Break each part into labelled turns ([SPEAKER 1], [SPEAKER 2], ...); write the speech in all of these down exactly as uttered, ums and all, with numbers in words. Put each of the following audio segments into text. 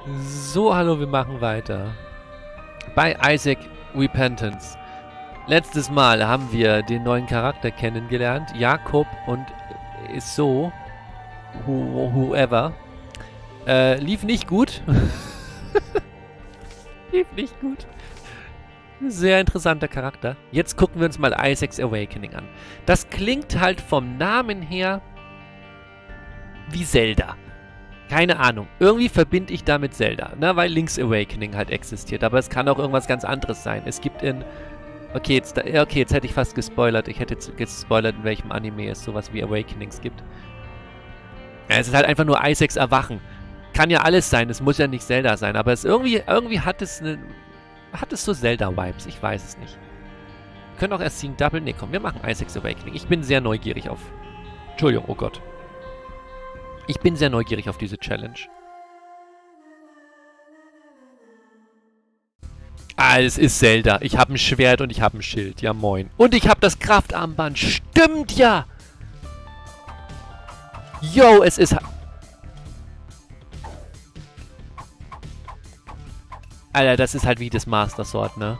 [SPEAKER 1] So, hallo, wir machen weiter. Bei Isaac Repentance. Letztes Mal haben wir den neuen Charakter kennengelernt. Jakob und so. Who, whoever. Äh, lief nicht gut. lief nicht gut. Sehr interessanter Charakter. Jetzt gucken wir uns mal Isaac's Awakening an. Das klingt halt vom Namen her wie Zelda. Keine Ahnung. Irgendwie verbinde ich damit Zelda, ne? Weil Link's Awakening halt existiert. Aber es kann auch irgendwas ganz anderes sein. Es gibt in... Okay, jetzt, okay, jetzt hätte ich fast gespoilert. Ich hätte jetzt gespoilert, in welchem Anime es sowas wie Awakenings gibt. Ja, es ist halt einfach nur Isaacs Erwachen. Kann ja alles sein. Es muss ja nicht Zelda sein. Aber es irgendwie, irgendwie hat es eine... Hat es so Zelda-Vibes? Ich weiß es nicht. Wir können auch erst Seeing Double... Ne, komm, wir machen Isaac's Awakening. Ich bin sehr neugierig auf... Entschuldigung, oh Gott. Ich bin sehr neugierig auf diese Challenge. Ah, es ist Zelda. Ich habe ein Schwert und ich habe ein Schild. Ja, moin. Und ich habe das Kraftarmband. Stimmt ja! Yo, es ist... Alter, das ist halt wie das Master Sword, ne?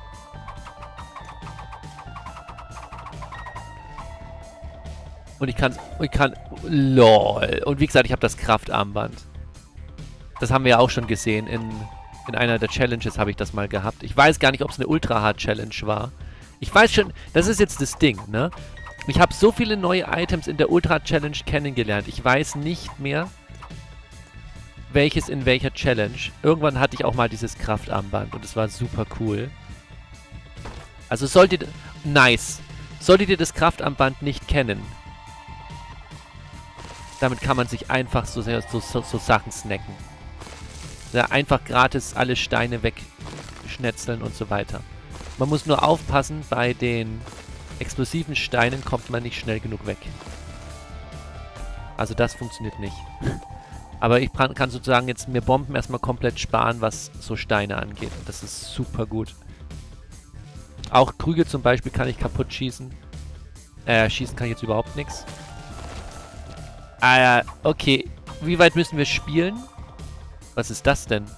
[SPEAKER 1] Und ich kann... Ich kann... LOL. Und wie gesagt, ich habe das Kraftarmband. Das haben wir ja auch schon gesehen. In, in einer der Challenges habe ich das mal gehabt. Ich weiß gar nicht, ob es eine Ultra-Hard-Challenge war. Ich weiß schon... Das ist jetzt das Ding, ne? Ich habe so viele neue Items in der Ultra-Challenge kennengelernt. Ich weiß nicht mehr, welches in welcher Challenge. Irgendwann hatte ich auch mal dieses Kraftarmband und es war super cool. Also solltet ihr... Nice. Solltet ihr das Kraftarmband nicht kennen... Damit kann man sich einfach so, so, so, so Sachen snacken. Ja, einfach gratis alle Steine wegschnetzeln und so weiter. Man muss nur aufpassen, bei den explosiven Steinen kommt man nicht schnell genug weg. Also das funktioniert nicht. Aber ich kann sozusagen jetzt mir Bomben erstmal komplett sparen, was so Steine angeht. Und das ist super gut. Auch Krüge zum Beispiel kann ich kaputt schießen. Äh, schießen kann ich jetzt überhaupt nichts. Ah, okay. Wie weit müssen wir spielen? Was ist das denn?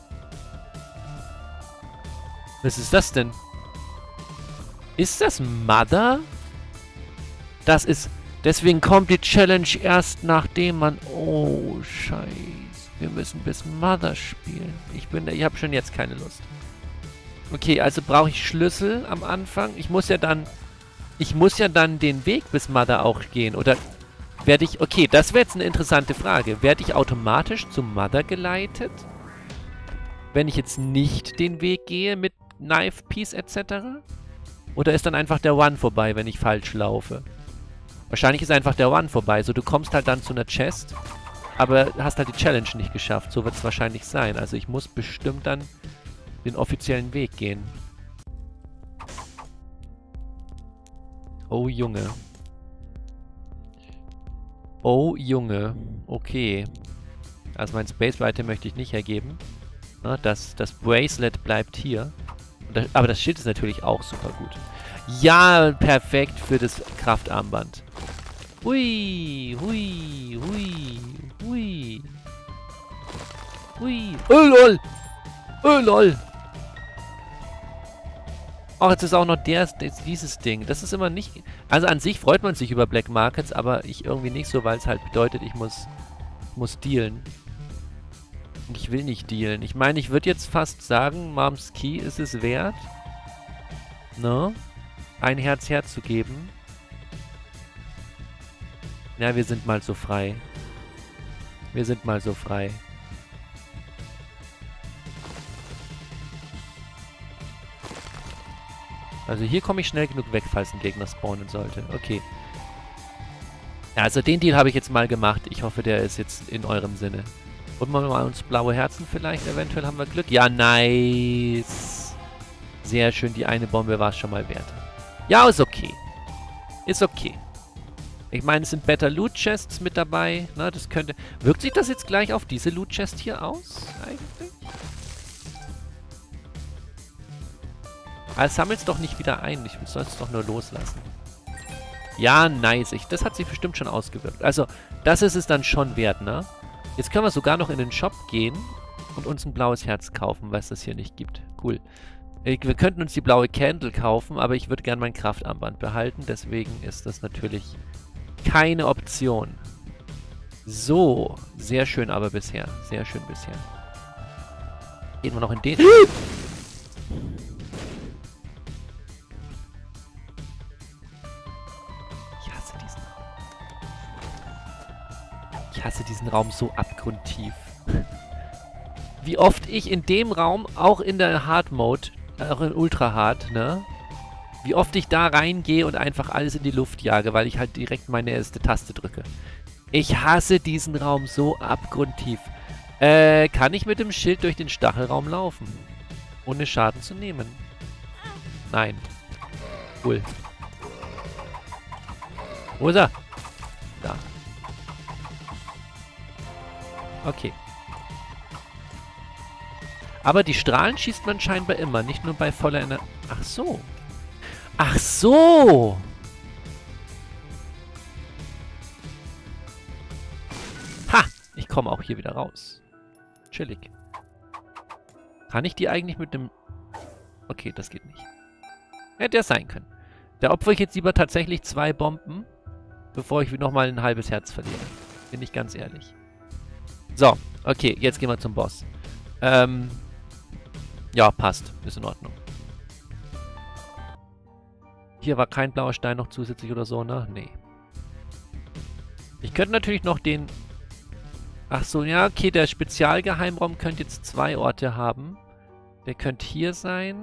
[SPEAKER 1] Was ist das denn? Ist das Mother? Das ist... Deswegen kommt die Challenge erst nachdem man... Oh, scheiße. Wir müssen bis Mother spielen. Ich bin... Ich habe schon jetzt keine Lust. Okay, also brauche ich Schlüssel am Anfang. Ich muss ja dann... Ich muss ja dann den Weg bis Mother auch gehen. Oder... Werde ich... Okay, das wäre jetzt eine interessante Frage. Werde ich automatisch zum Mother geleitet? Wenn ich jetzt nicht den Weg gehe mit Knife Piece et cetera? Oder ist dann einfach der One vorbei, wenn ich falsch laufe? Wahrscheinlich ist einfach der One vorbei. So, du kommst halt dann zu einer Chest, aber hast halt die Challenge nicht geschafft. So wird es wahrscheinlich sein. Also ich muss bestimmt dann den offiziellen Weg gehen. Oh, Junge. Oh, Junge. Okay. Also mein Space Item möchte ich nicht hergeben. Na, das, das Bracelet bleibt hier. Das, aber das Schild ist natürlich auch super gut. Ja, perfekt für das Kraftarmband. Hui, hui, hui, hui. Hui. Oh, lol. Oh, lol. Oh, jetzt ist auch noch der, dieses Ding. Das ist immer nicht... Also an sich freut man sich über Black Markets, aber ich irgendwie nicht so, weil es halt bedeutet, ich muss, muss dealen. Und ich will nicht dealen. Ich meine, ich würde jetzt fast sagen, Moms Key ist es wert, ne? Ein Herz herzugeben. Ja, wir sind mal so frei. Wir sind mal so frei. Also hier komme ich schnell genug weg, falls ein Gegner spawnen sollte. Okay. Ja, also den Deal habe ich jetzt mal gemacht. Ich hoffe, der ist jetzt in eurem Sinne. Und wir mal uns blaue Herzen vielleicht. Eventuell haben wir Glück. Ja, nice. Sehr schön. Die eine Bombe war es schon mal wert. Ja, ist okay. Ist okay. Ich meine, es sind Better Loot Chests mit dabei. Na, das könnte... Wirkt sich das jetzt gleich auf diese Loot Chest hier aus? Eigentlich? Aber sammelt es doch nicht wieder ein. Ich soll es doch nur loslassen. Ja, nice. Ich, das hat sich bestimmt schon ausgewirkt. Also, das ist es dann schon wert, ne? Jetzt können wir sogar noch in den Shop gehen und uns ein blaues Herz kaufen, was es hier nicht gibt. Cool. Wir könnten uns die blaue Candle kaufen, aber ich würde gerne mein Kraftarmband behalten. Deswegen ist das natürlich keine Option. So. Sehr schön aber bisher. Sehr schön bisher. Gehen wir noch in den... Ich hasse diesen Raum. Ich hasse diesen Raum so abgrundtief. Wie oft ich in dem Raum, auch in der Hard Mode, auch in Ultra Hard, ne? Wie oft ich da reingehe und einfach alles in die Luft jage, weil ich halt direkt meine erste Taste drücke. Ich hasse diesen Raum so abgrundtief. Äh, kann ich mit dem Schild durch den Stachelraum laufen? Ohne Schaden zu nehmen? Nein. Cool. Wo ist er? Da. Okay. Aber die Strahlen schießt man scheinbar immer, nicht nur bei voller Energie. Ach so. Ach so. Ha! Ich komme auch hier wieder raus. Chillig. Kann ich die eigentlich mit dem... Okay, das geht nicht. Hätte ja sein können. Da opfere ich jetzt lieber tatsächlich zwei Bomben, bevor ich nochmal ein halbes Herz verliere. Bin ich ganz ehrlich. So, okay, jetzt gehen wir zum Boss. Ähm... Ja, passt. Ist in Ordnung. Hier war kein blauer Stein noch zusätzlich oder so, ne? Nee. Ich könnte natürlich noch den... Ach so, ja, okay, der Spezialgeheimraum könnte jetzt zwei Orte haben. Der könnte hier sein.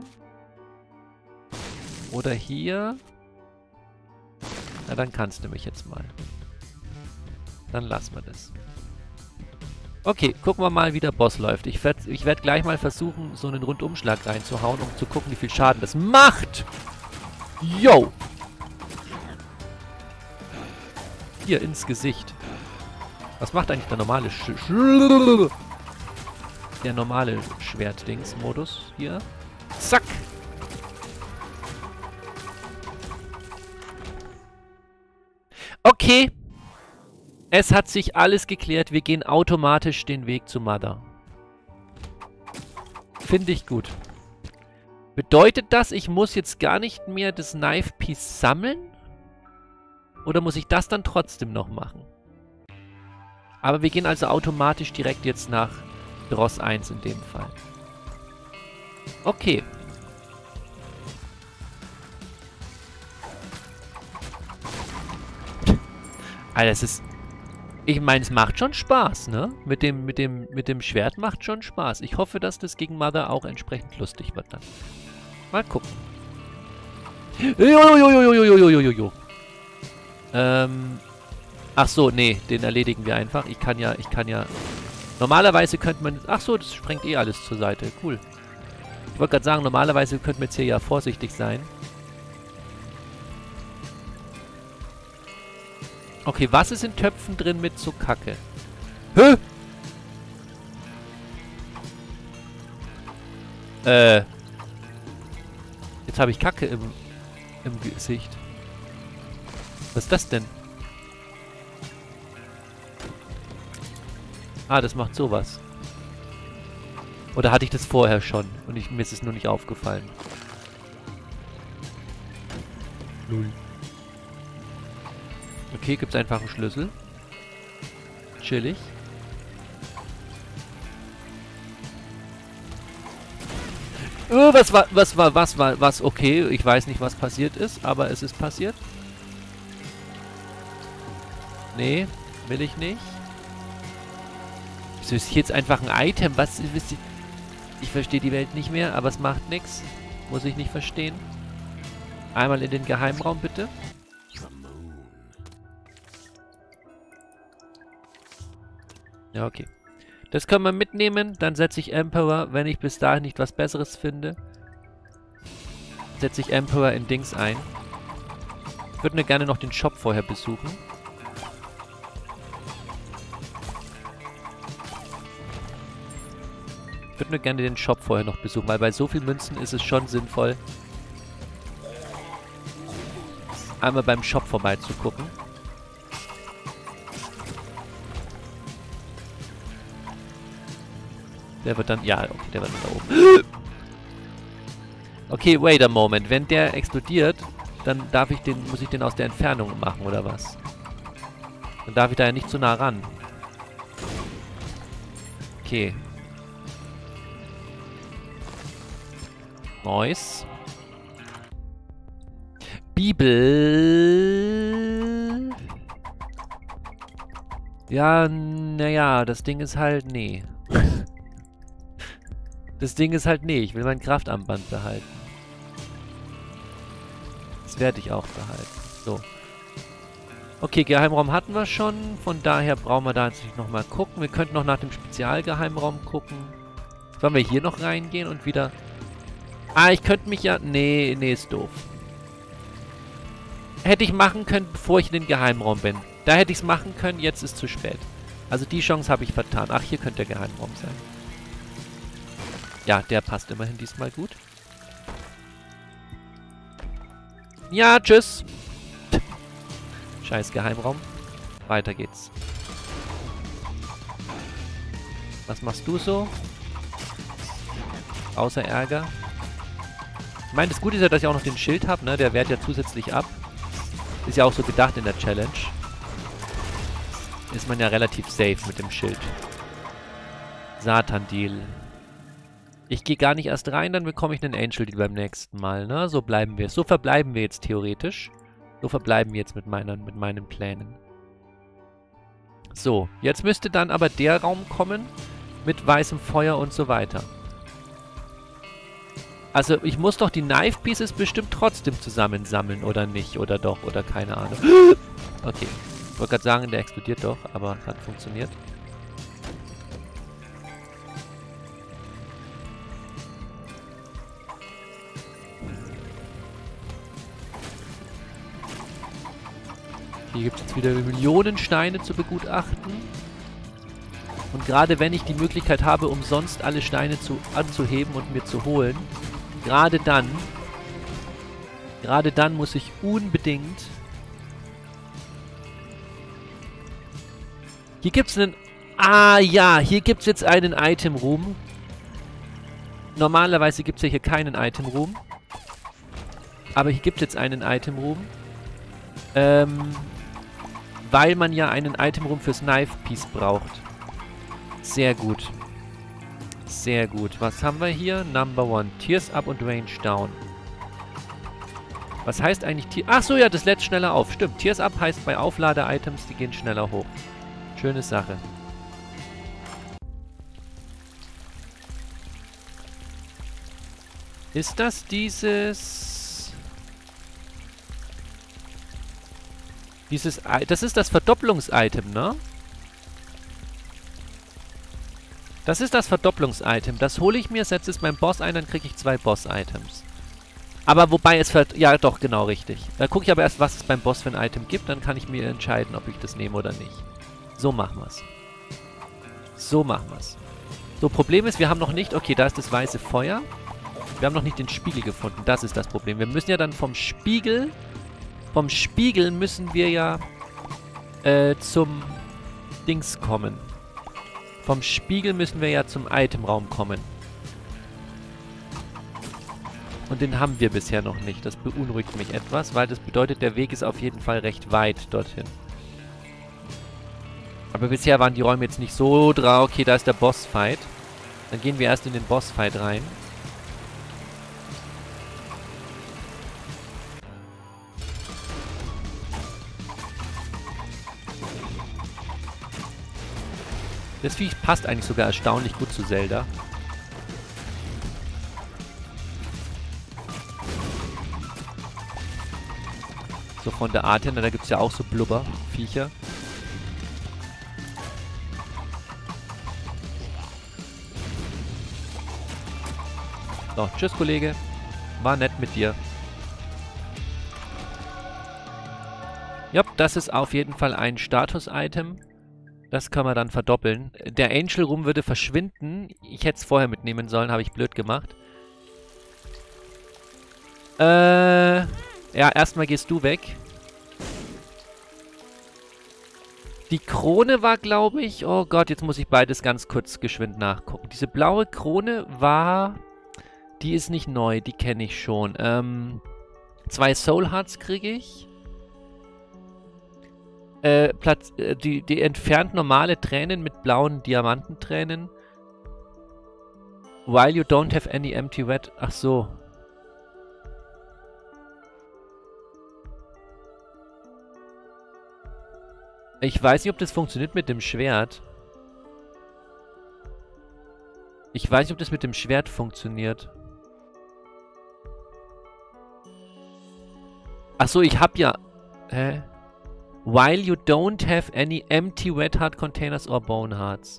[SPEAKER 1] Oder hier. Na, dann kannst du mich jetzt mal. Dann lassen wir das. Okay, gucken wir mal, wie der Boss läuft. Ich werde ich werd gleich mal versuchen, so einen Rundumschlag reinzuhauen, um zu gucken, wie viel Schaden das macht. Yo! Hier ins Gesicht. Was macht eigentlich der normale Sch Sch Der normale Schwertdings-Modus hier? Zack! Okay. Es hat sich alles geklärt. Wir gehen automatisch den Weg zu Mother. Finde ich gut. Bedeutet das, ich muss jetzt gar nicht mehr das Knife Piece sammeln? Oder muss ich das dann trotzdem noch machen? Aber wir gehen also automatisch direkt jetzt nach Dross eins in dem Fall. Okay. Alter, es ist... Ich meine, es macht schon Spaß, ne? Mit dem, mit dem, mit dem Schwert macht schon Spaß. Ich hoffe, dass das gegen Mother auch entsprechend lustig wird dann. Mal gucken. Jojojojojojojojojo. Ähm. Ach so, nee, den erledigen wir einfach. Ich kann ja, ich kann ja... Normalerweise könnte man... Ach so, das sprengt eh alles zur Seite. Cool. Ich wollte gerade sagen, normalerweise könnte man jetzt hier ja vorsichtig sein. Okay, was ist in Töpfen drin mit so Kacke? Hä? Äh. Jetzt habe ich Kacke im, im Gesicht. Was ist das denn? Ah, das macht sowas. Oder hatte ich das vorher schon? Und ich, mir ist es nur nicht aufgefallen. Null. Okay, gibt es einfach einen Schlüssel. Chillig. Oh, was war, was war, was war, was, okay, ich weiß nicht, was passiert ist, aber es ist passiert. Nee, will ich nicht. Wieso ist hier jetzt einfach ein Item? Was, wisst ihr? Ich verstehe die Welt nicht mehr, aber es macht nichts. Muss ich nicht verstehen. Einmal in den Geheimraum, bitte. Ja, okay. Das können wir mitnehmen. Dann setze ich Emperor, wenn ich bis dahin nicht was Besseres finde. Setze ich Emperor in Dings ein. Ich würde mir gerne noch den Shop vorher besuchen. Ich würde mir gerne den Shop vorher noch besuchen, weil bei so vielen Münzen ist es schon sinnvoll, einmal beim Shop vorbeizugucken. Der wird dann... Ja, okay, der wird dann da oben. Okay, wait a moment. Wenn der explodiert, dann darf ich den, muss ich den aus der Entfernung machen, oder was? Dann darf ich da ja nicht zu nah ran. Okay. Nice. Bibel. Ja, naja, das Ding ist halt, nee. Das Ding ist halt, nee, ich will mein Kraftarmband behalten. Das werde ich auch behalten. So. Okay, Geheimraum hatten wir schon. Von daher brauchen wir da jetzt nicht nochmal gucken. Wir könnten noch nach dem Spezialgeheimraum gucken. Sollen wir hier noch reingehen und wieder... Ah, ich könnte mich ja... Nee, nee, ist doof. Hätte ich machen können, bevor ich in den Geheimraum bin. Da hätte ich es machen können, jetzt ist zu spät. Also die Chance habe ich vertan. Ach, hier könnte der Geheimraum sein. Ja, der passt immerhin diesmal gut. Ja, tschüss. Scheiß Geheimraum. Weiter geht's. Was machst du so? Außer Ärger. Ich meine, das Gute ist ja, dass ich auch noch den Schild habe, ne? Der wehrt ja zusätzlich ab. Ist ja auch so gedacht in der Challenge. Ist man ja relativ safe mit dem Schild. Satan-Deal. Ich gehe gar nicht erst rein, dann bekomme ich einen Angel-Deal beim nächsten Mal, ne? So bleiben wir. So verbleiben wir jetzt theoretisch. So verbleiben wir jetzt mit, meiner, mit meinen Plänen. So, jetzt müsste dann aber der Raum kommen mit weißem Feuer und so weiter. Also ich muss doch die Knife Pieces bestimmt trotzdem zusammensammeln, oder nicht? Oder doch, oder keine Ahnung. Okay, ich wollte gerade sagen, der explodiert doch, aber hat funktioniert. Hier gibt es jetzt wieder Millionen Steine zu begutachten. Und gerade wenn ich die Möglichkeit habe, umsonst alle Steine zu, anzuheben und mir zu holen, gerade dann, gerade dann muss ich unbedingt... Hier gibt es einen... Ah ja, hier gibt es jetzt einen Item Room. Normalerweise gibt es ja hier keinen Item Room. Aber hier gibt es jetzt einen Item Room. Ähm... Weil man ja einen Item Room fürs Knife Piece braucht. Sehr gut. Sehr gut. Was haben wir hier? Number one. Tears up und Range down. Was heißt eigentlich Tears... Ach so, ja, das lädt schneller auf. Stimmt. Tears up heißt bei Auflade-Items, die gehen schneller hoch. Schöne Sache. Ist das dieses... Dieses... Das ist das Verdopplungs-Item, ne? Das ist das Verdopplungs-Item. Das hole ich mir, setze es beim Boss ein, dann kriege ich zwei Boss-Items. Aber wobei es... Ver ja, doch, genau, richtig. Da gucke ich aber erst, was es beim Boss für ein Item gibt. Dann kann ich mir entscheiden, ob ich das nehme oder nicht. So machen wir es. So machen wir es. So, Problem ist, wir haben noch nicht... Okay, da ist das weiße Feuer. Wir haben noch nicht den Spiegel gefunden. Das ist das Problem. Wir müssen ja dann vom Spiegel... Vom Spiegel müssen wir ja äh, zum Dings kommen. Vom Spiegel müssen wir ja zum Itemraum kommen. Und den haben wir bisher noch nicht. Das beunruhigt mich etwas, weil das bedeutet, der Weg ist auf jeden Fall recht weit dorthin. Aber bisher waren die Räume jetzt nicht so drauf. Okay, da ist der Bossfight. Dann gehen wir erst in den Bossfight rein. Das Viech passt eigentlich sogar erstaunlich gut zu Zelda. So von der Art her, da gibt es ja auch so Blubber-Viecher. So, tschüss Kollege. War nett mit dir. Ja, das ist auf jeden Fall ein Status-Item. Das können wir dann verdoppeln. Der Angel Room würde verschwinden. Ich hätte es vorher mitnehmen sollen, habe ich blöd gemacht. Äh, ja, erstmal gehst du weg. Die Krone war, glaube ich... Oh Gott, jetzt muss ich beides ganz kurz geschwind nachgucken. Diese blaue Krone war... Die ist nicht neu, die kenne ich schon. Ähm, zwei Soul Hearts kriege ich. Äh, Platz, äh, die, die entfernt normale Tränen mit blauen Diamantentränen. While you don't have any empty wet. Ach so. Ich weiß nicht, ob das funktioniert mit dem Schwert. Ich weiß nicht, ob das mit dem Schwert funktioniert. Ach so, ich hab ja... Hä? While you don't have any empty wet heart containers or bone hearts.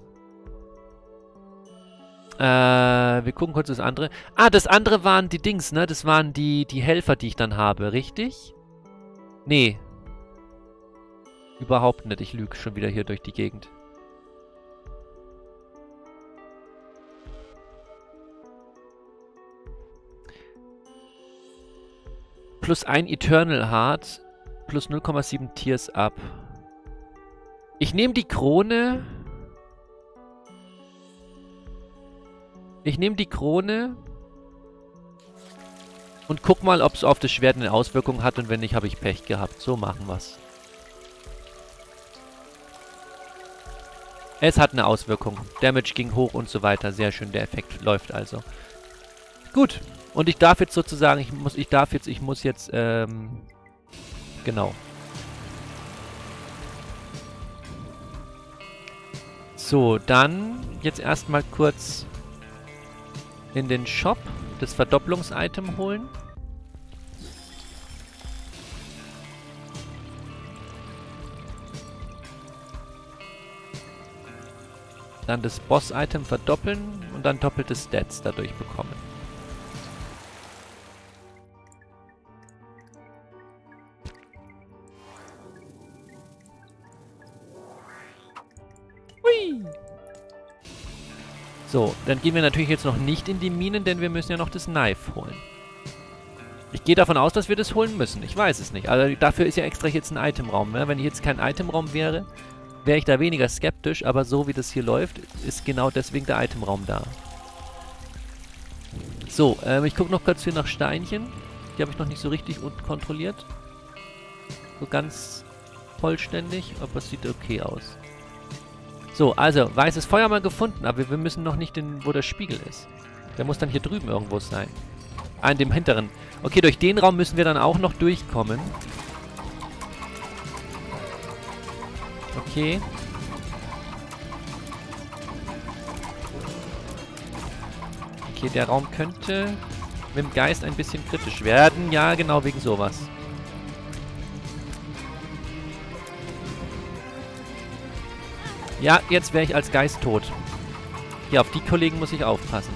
[SPEAKER 1] Äh, wir gucken kurz das andere. Ah, das andere waren die Dings, ne? Das waren die, die Helfer, die ich dann habe, richtig? Nee. Überhaupt nicht. Ich lüge schon wieder hier durch die Gegend. Plus ein Eternal Heart. Plus null Komma sieben Tears ab. Ich nehme die Krone. Ich nehme die Krone. Und guck mal, ob es auf das Schwert eine Auswirkung hat. Und wenn nicht, habe ich Pech gehabt. So machen wir's. Es hat eine Auswirkung. Damage ging hoch und so weiter. Sehr schön, der Effekt läuft also. Gut. Und ich darf jetzt sozusagen, ich muss, ich darf jetzt, ich muss jetzt, ähm, genau. So, dann jetzt erstmal kurz in den Shop das Verdopplungs-Item holen. Dann das Boss-Item verdoppeln und dann doppelte Stats dadurch bekommen. Hui! So, dann gehen wir natürlich jetzt noch nicht in die Minen, denn wir müssen ja noch das Knife holen. Ich gehe davon aus, dass wir das holen müssen. Ich weiß es nicht. Also dafür ist ja extra jetzt ein Itemraum. Ne? Wenn jetzt kein Itemraum wäre, wäre ich da weniger skeptisch. Aber so wie das hier läuft, ist genau deswegen der Itemraum da. So, ähm, ich gucke noch kurz hier nach Steinchen. Die habe ich noch nicht so richtig kontrolliert. So ganz vollständig. Aber es sieht okay aus. So, also, weißes Feuer mal gefunden. Aber wir müssen noch nicht in, wo der Spiegel ist. Der muss dann hier drüben irgendwo sein. Ah, in dem hinteren. Okay, durch den Raum müssen wir dann auch noch durchkommen. Okay. Okay, der Raum könnte mit dem Geist ein bisschen kritisch werden. Ja, genau, wegen sowas. Ja, jetzt wäre ich als Geist tot. Hier, auf die Kollegen muss ich aufpassen.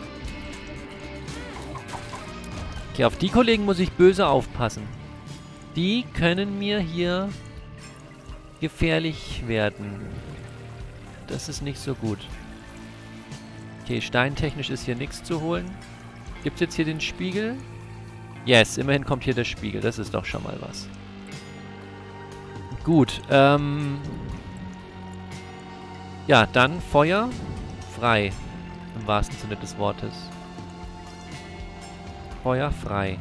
[SPEAKER 1] Okay, auf die Kollegen muss ich böse aufpassen. Die können mir hier gefährlich werden. Das ist nicht so gut. Okay, steintechnisch ist hier nichts zu holen. Gibt es jetzt hier den Spiegel? Yes, immerhin kommt hier der Spiegel. Das ist doch schon mal was. Gut, ähm... ja, dann Feuer frei. Im wahrsten Sinne des Wortes. Feuer frei.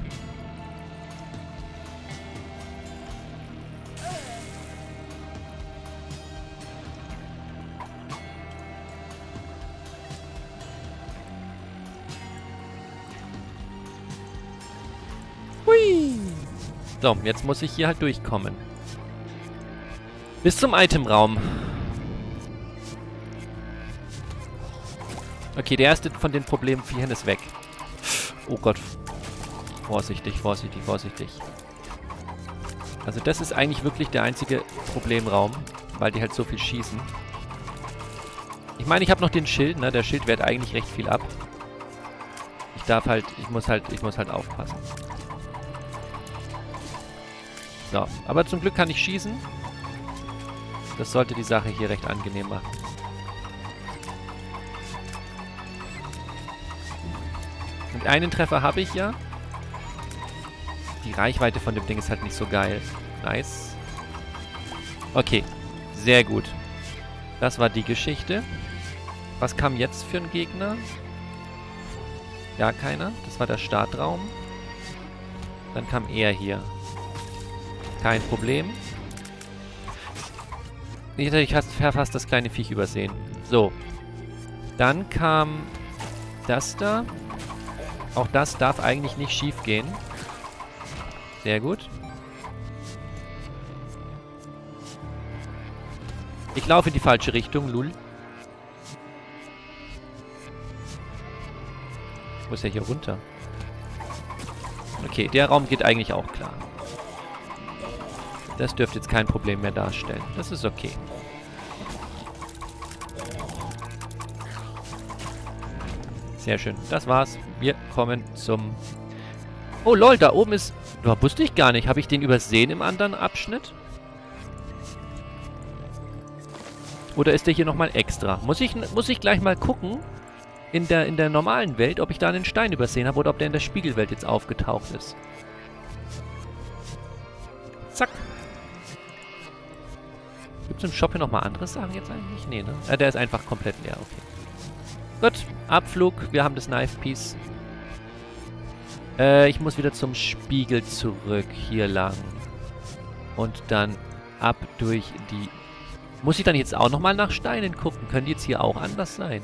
[SPEAKER 1] Hui! So, jetzt muss ich hier halt durchkommen. Bis zum Itemraum. Okay, der erste von den Problemviechern ist weg. Oh Gott. Vorsichtig, vorsichtig, vorsichtig. Also das ist eigentlich wirklich der einzige Problemraum, weil die halt so viel schießen. Ich meine, ich habe noch den Schild, ne? Der Schild wehrt eigentlich recht viel ab. Ich darf halt, ich muss halt, ich muss halt aufpassen. So, aber zum Glück kann ich schießen. Das sollte die Sache hier recht angenehm machen. Und einen Treffer habe ich ja. Die Reichweite von dem Ding ist halt nicht so geil. Nice. Okay. Sehr gut. Das war die Geschichte. Was kam jetzt für ein Gegner? Ja, keiner. Das war der Startraum. Dann kam er hier. Kein Problem. Ich hätte fast das kleine Viech übersehen. So. Dann kam das da. Auch das darf eigentlich nicht schief gehen. Sehr gut. Ich laufe in die falsche Richtung, lul. Ich muss ja hier runter. Okay, der Raum geht eigentlich auch klar. Das dürfte jetzt kein Problem mehr darstellen. Das ist okay. Sehr schön. Das war's. Wir kommen zum... Oh lol, da oben ist... Da wusste ich gar nicht. Habe ich den übersehen im anderen Abschnitt? Oder ist der hier nochmal extra? Muss ich, muss ich gleich mal gucken, in der, in der normalen Welt, ob ich da einen Stein übersehen habe oder ob der in der Spiegelwelt jetzt aufgetaucht ist. Zack. Gibt es im Shop hier nochmal andere Sachen jetzt eigentlich? Nee, ne? Äh, der ist einfach komplett leer, okay. Gut, Abflug. Wir haben das Knife Piece. Äh, ich muss wieder zum Spiegel zurück. Hier lang. Und dann ab durch die... Muss ich dann jetzt auch nochmal nach Steinen gucken? Können die jetzt hier auch anders sein?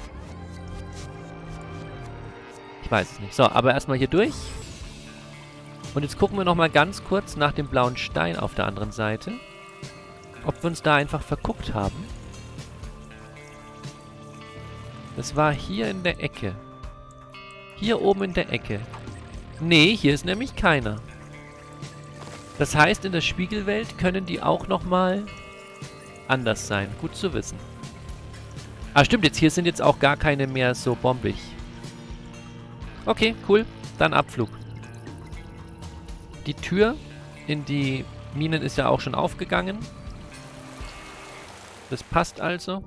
[SPEAKER 1] Ich weiß es nicht. So, aber erstmal hier durch. Und jetzt gucken wir nochmal ganz kurz nach dem blauen Stein auf der anderen Seite. Ob wir uns da einfach verguckt haben. Das war hier in der Ecke. Hier oben in der Ecke. Nee, hier ist nämlich keiner. Das heißt, in der Spiegelwelt können die auch nochmal... anders sein. Gut zu wissen. Ah, stimmt. Jetzt hier sind jetzt auch gar keine mehr so bombig. Okay, cool. Dann Abflug. Die Tür in die Minen ist ja auch schon aufgegangen. Das passt also.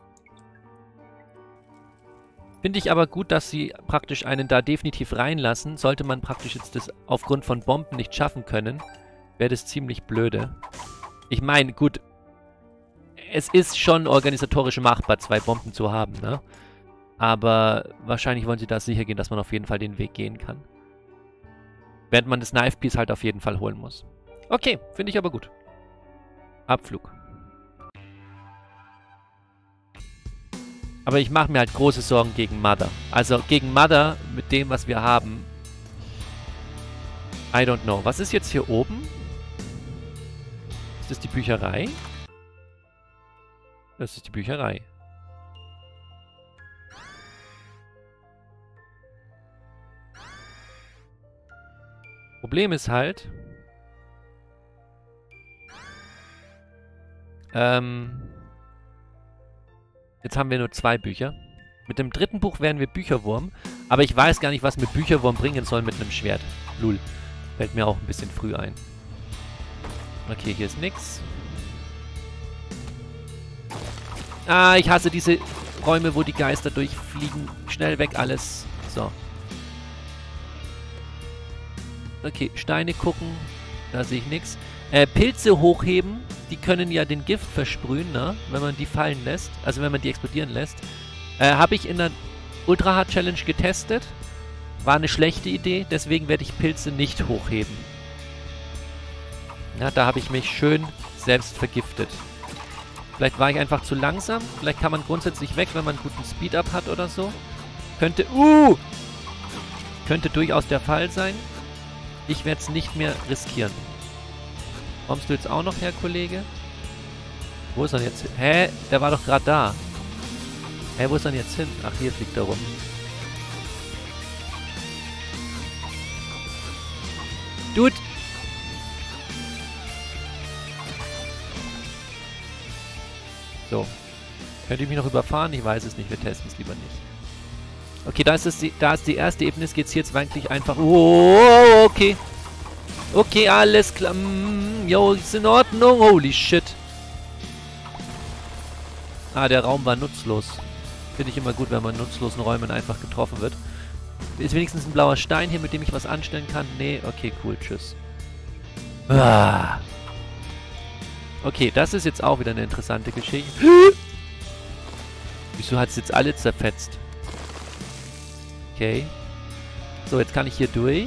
[SPEAKER 1] Finde ich aber gut, dass sie praktisch einen da definitiv reinlassen. Sollte man praktisch jetzt das aufgrund von Bomben nicht schaffen können, wäre das ziemlich blöde. Ich meine, gut... Es ist schon organisatorisch machbar, zwei Bomben zu haben, ne? Aber wahrscheinlich wollen sie da sicher gehen, dass man auf jeden Fall den Weg gehen kann. Während man das Knife Piece halt auf jeden Fall holen muss. Okay, finde ich aber gut. Abflug. Aber ich mache mir halt große Sorgen gegen Mother. Also gegen Mother mit dem, was wir haben. I don't know. Was ist jetzt hier oben? Ist das die Bücherei? Das ist die Bücherei. Problem ist halt... Ähm... Jetzt haben wir nur zwei Bücher. Mit dem dritten Buch wären wir Bücherwurm. Aber ich weiß gar nicht, was mir Bücherwurm bringen soll mit einem Schwert. Lul. Fällt mir auch ein bisschen früh ein. Okay, hier ist nix. Ah, ich hasse diese Räume, wo die Geister durchfliegen. Schnell weg alles. So. Okay, Steine gucken. Da sehe ich nichts. Äh, Pilze hochheben. Die können ja den Gift versprühen, ne? Wenn man die fallen lässt. Also wenn man die explodieren lässt. Äh, habe ich in der Ultra Hard Challenge getestet. War eine schlechte Idee. Deswegen werde ich Pilze nicht hochheben. Ja, da habe ich mich schön selbst vergiftet. Vielleicht war ich einfach zu langsam. Vielleicht kann man grundsätzlich weg, wenn man einen guten Speed-Up hat oder so. Könnte... Uh! Könnte durchaus der Fall sein. Ich werde es nicht mehr riskieren. Kommst du jetzt auch noch her, Kollege? Wo ist er jetzt hin? Hä? Der war doch gerade da. Hä, wo ist er jetzt hin? Ach, hier fliegt er rum. Dude! So. Könnt ihr mich noch überfahren? Ich weiß es nicht. Wir testen es lieber nicht. Okay, da ist, das die, da ist die erste Ebene. Es geht jetzt eigentlich einfach... Oh, okay. Okay, alles klar. Mm, jo, ist in Ordnung. Holy shit. Ah, der Raum war nutzlos. Finde ich immer gut, wenn man in nutzlosen Räumen einfach getroffen wird. Ist wenigstens ein blauer Stein hier, mit dem ich was anstellen kann? Nee, okay, cool, tschüss. Ah. Okay, das ist jetzt auch wieder eine interessante Geschichte. Wieso hat es jetzt alle zerfetzt? Okay. So, jetzt kann ich hier durch.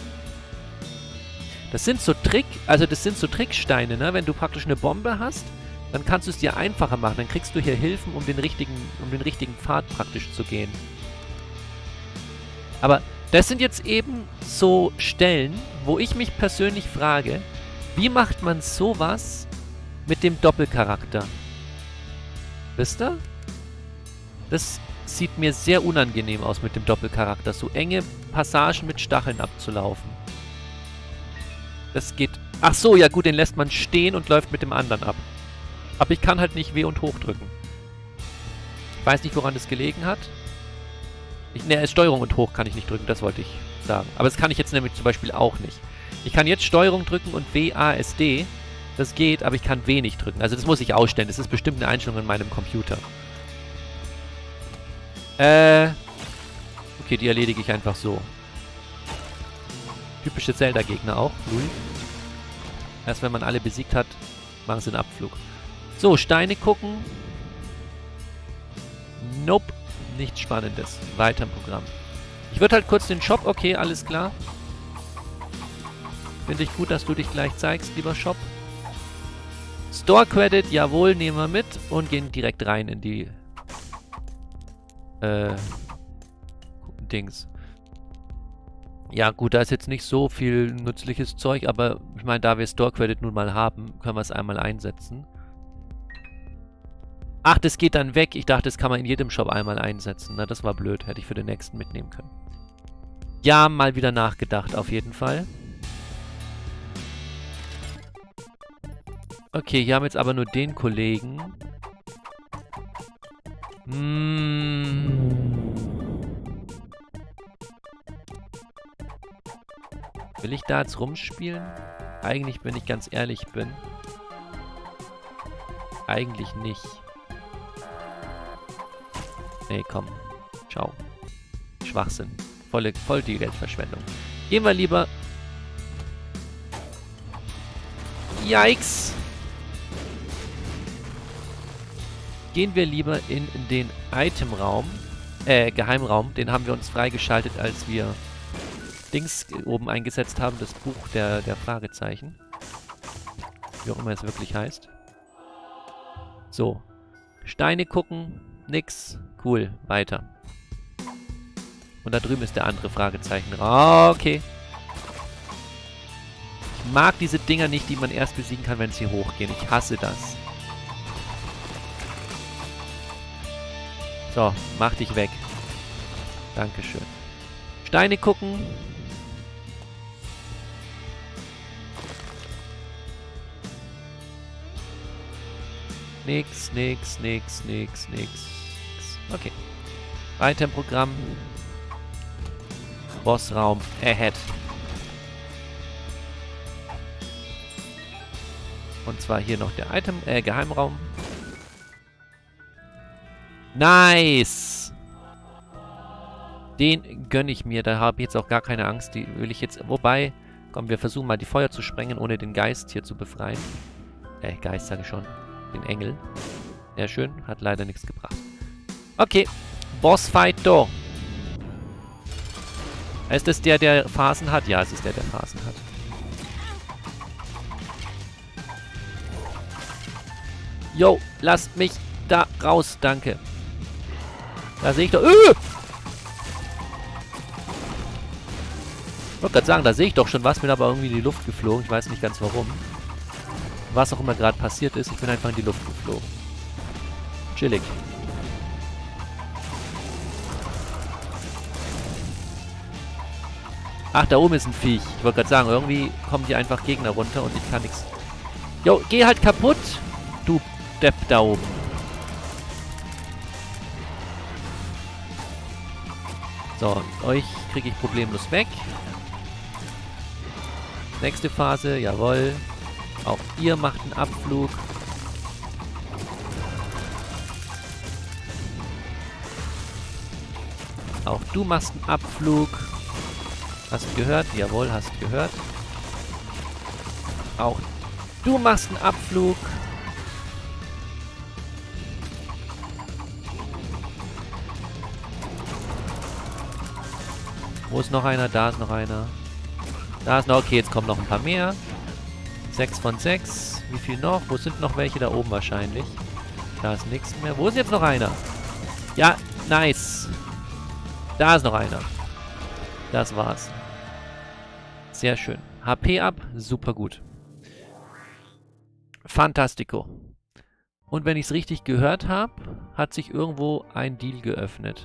[SPEAKER 1] Das sind so Trick, also das sind so Tricksteine, ne? Wenn du praktisch eine Bombe hast, dann kannst du es dir einfacher machen. Dann kriegst du hier Hilfen, um den richtigen, um den richtigen Pfad praktisch zu gehen. Aber das sind jetzt eben so Stellen, wo ich mich persönlich frage, wie macht man sowas mit dem Doppelcharakter? Wisst ihr? Das sieht mir sehr unangenehm aus mit dem Doppelcharakter. So enge Passagen mit Stacheln abzulaufen. Das geht... Ach so, ja gut, den lässt man stehen und läuft mit dem anderen ab. Aber ich kann halt nicht W und hoch drücken. Ich weiß nicht, woran das gelegen hat. Ich, ne, Steuerung und hoch kann ich nicht drücken, das wollte ich sagen. Aber das kann ich jetzt nämlich zum Beispiel auch nicht. Ich kann jetzt Steuerung drücken und W A S D. Das geht, aber ich kann W nicht drücken. Also das muss ich ausstellen. Das ist bestimmt eine Einstellung in meinem Computer. Äh... Okay, die erledige ich einfach so. Typische Zelda-Gegner auch. Louis. Erst wenn man alle besiegt hat, machen sie einen Abflug. So, Steine gucken. Nope. Nichts Spannendes. Weiter im Programm. Ich würde halt kurz den Shop... Okay, alles klar. Finde ich gut, dass du dich gleich zeigst, lieber Shop. Store Credit, jawohl, nehmen wir mit. Und gehen direkt rein in die... Äh... Dings. Ja gut, da ist jetzt nicht so viel nützliches Zeug, aber ich meine, da wir Store Credit nun mal haben, können wir es einmal einsetzen. Ach, das geht dann weg. Ich dachte, das kann man in jedem Shop einmal einsetzen. Na, das war blöd. Hätte ich für den nächsten mitnehmen können. Ja, mal wieder nachgedacht, auf jeden Fall. Okay, hier haben wir jetzt aber nur den Kollegen. Hm... Will ich da jetzt rumspielen? Eigentlich, wenn ich ganz ehrlich bin. Eigentlich nicht. Nee, komm. Ciao. Schwachsinn. Volle, voll die Geldverschwendung. Gehen wir lieber... Yikes! Gehen wir lieber in den Itemraum. Äh, Geheimraum. Den haben wir uns freigeschaltet, als wir... Dings oben eingesetzt haben, das Buch der, der Fragezeichen. Wie auch immer es wirklich heißt. So. Steine gucken. Nix. Cool. Weiter. Und da drüben ist der andere Fragezeichen. Oh, okay. Ich mag diese Dinger nicht, die man erst besiegen kann, wenn sie hochgehen. Ich hasse das. So, mach dich weg. Dankeschön. Steine gucken. Nix, nix, nix, nix, nix. Okay. Weiter im Programm. Bossraum ahead. Und zwar hier noch der Item, äh, Geheimraum. Nice! Den gönne ich mir. Da habe ich jetzt auch gar keine Angst. Die will ich jetzt... Wobei... Komm, wir versuchen mal die Feuer zu sprengen, ohne den Geist hier zu befreien. Äh, Geist sage ich schon. Den Engel. Sehr schön. Hat leider nichts gebracht. Okay. Bossfight do. Ist das der, der Phasen hat? Ja, es ist der, der Phasen hat. Yo, lasst mich da raus. Danke. Da sehe ich doch... Öh! Ich wollte gerade sagen, da sehe ich doch schon was. Bin aber irgendwie in die Luft geflogen. Ich weiß nicht ganz warum. Was auch immer gerade passiert ist. Ich bin einfach in die Luft geflogen. Chillig. Ach, da oben ist ein Viech. Ich wollte gerade sagen, irgendwie kommen die einfach Gegner runter und ich kann nichts... Jo, geh halt kaputt, du Depp da oben. So, euch kriege ich problemlos weg. Nächste Phase, jawohl. Auch ihr macht einen Abflug. Auch du machst einen Abflug. Hast du gehört? Jawohl, hast du gehört. Auch Du machst einen Abflug. Wo ist noch einer? Da ist noch einer. Da ist noch... Okay, jetzt kommen noch ein paar mehr. sechs von sechs. Wie viel noch? Wo sind noch welche? Da oben wahrscheinlich. Da ist nichts mehr. Wo ist jetzt noch einer? Ja, nice. Da ist noch einer. Das war's. Sehr schön. H P ab. Super gut. Fantastico. Und wenn ich es richtig gehört habe, hat sich irgendwo ein Deal geöffnet.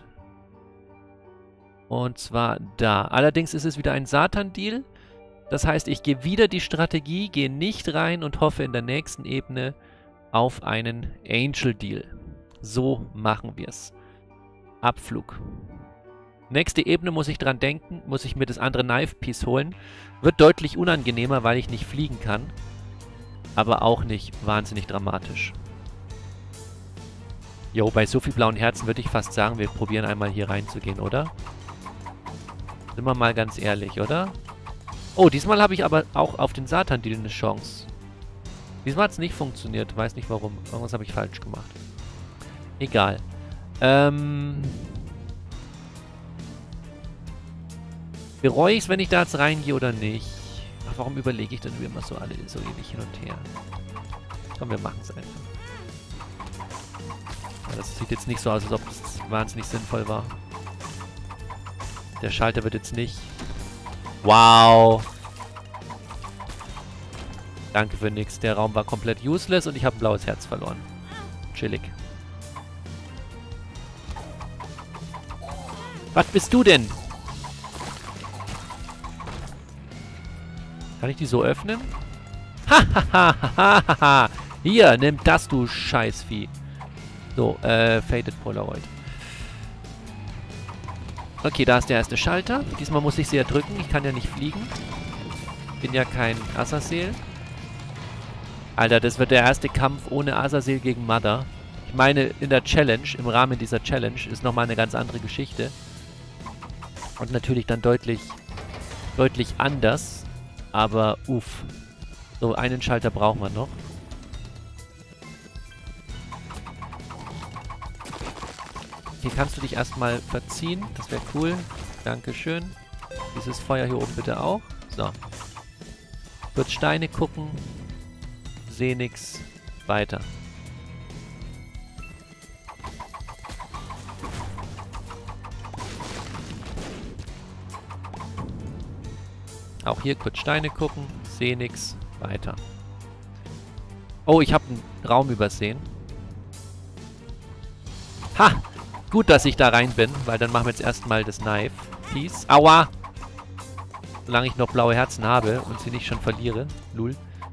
[SPEAKER 1] Und zwar da. Allerdings ist es wieder ein Satan-Deal. Das heißt, ich gehe wieder die Strategie, gehe nicht rein und hoffe in der nächsten Ebene auf einen Angel-Deal. So machen wir es. Abflug. Nächste Ebene muss ich dran denken, muss ich mir das andere Knife-Piece holen. Wird deutlich unangenehmer, weil ich nicht fliegen kann. Aber auch nicht wahnsinnig dramatisch. Jo, bei so viel blauen Herzen würde ich fast sagen, wir probieren einmal hier reinzugehen, oder? Sind wir mal ganz ehrlich, oder? Oh, diesmal habe ich aber auch auf den Satan-Deal eine Chance. Diesmal hat es nicht funktioniert. Weiß nicht warum. Irgendwas habe ich falsch gemacht. Egal. Ähm... Bereue ich es, wenn ich da jetzt reingehe oder nicht? Ach, warum überlege ich denn immer so alle so ewig hin und her? Komm, wir machen es einfach. Ja, das sieht jetzt nicht so aus, als ob es wahnsinnig sinnvoll war. Der Schalter wird jetzt nicht... Wow! Danke für nix. Der Raum war komplett useless und ich habe ein blaues Herz verloren. Chillig. Was bist du denn? Kann ich die so öffnen? Hahaha! Hier, nimm das, du Scheißvieh. So, äh, Faded Polaroid. Okay, da ist der erste Schalter. Diesmal muss ich sie ja drücken. Ich kann ja nicht fliegen. Bin ja kein Azazel. Alter, das wird der erste Kampf ohne Azazel gegen Mother. Ich meine, in der Challenge, im Rahmen dieser Challenge, ist nochmal eine ganz andere Geschichte. Und natürlich dann deutlich, deutlich anders. Aber uff. So, einen Schalter brauchen wir noch. Hier kannst du dich erstmal verziehen. Das wäre cool. Dankeschön. Dieses Feuer hier oben bitte auch. So. Kurz Steine gucken. Seh nix. Weiter. Auch hier kurz Steine gucken. Seh nix. Weiter. Oh, ich habe einen Raum übersehen. Ha! Gut, dass ich da rein bin, weil dann machen wir jetzt erstmal das Knife. Peace. Aua! Solange ich noch blaue Herzen habe und sie nicht schon verliere. Lul.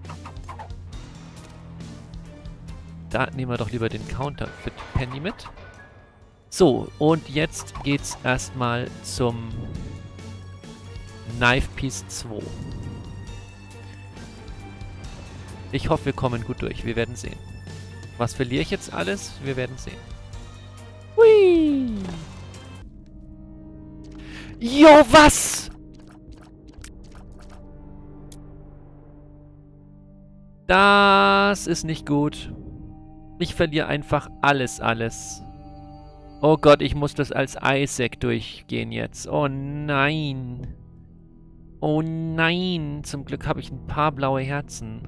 [SPEAKER 1] Da nehmen wir doch lieber den Counterfeit Penny mit. So, und jetzt geht's erstmal zum Knife Piece zwei. Ich hoffe, wir kommen gut durch. Wir werden sehen. Was verliere ich jetzt alles? Wir werden sehen. Hui! Jo, was? Das ist nicht gut. Ich verliere einfach alles, alles. Oh Gott, ich muss das als Isaac durchgehen jetzt. Oh nein. Oh nein. Zum Glück habe ich ein paar blaue Herzen.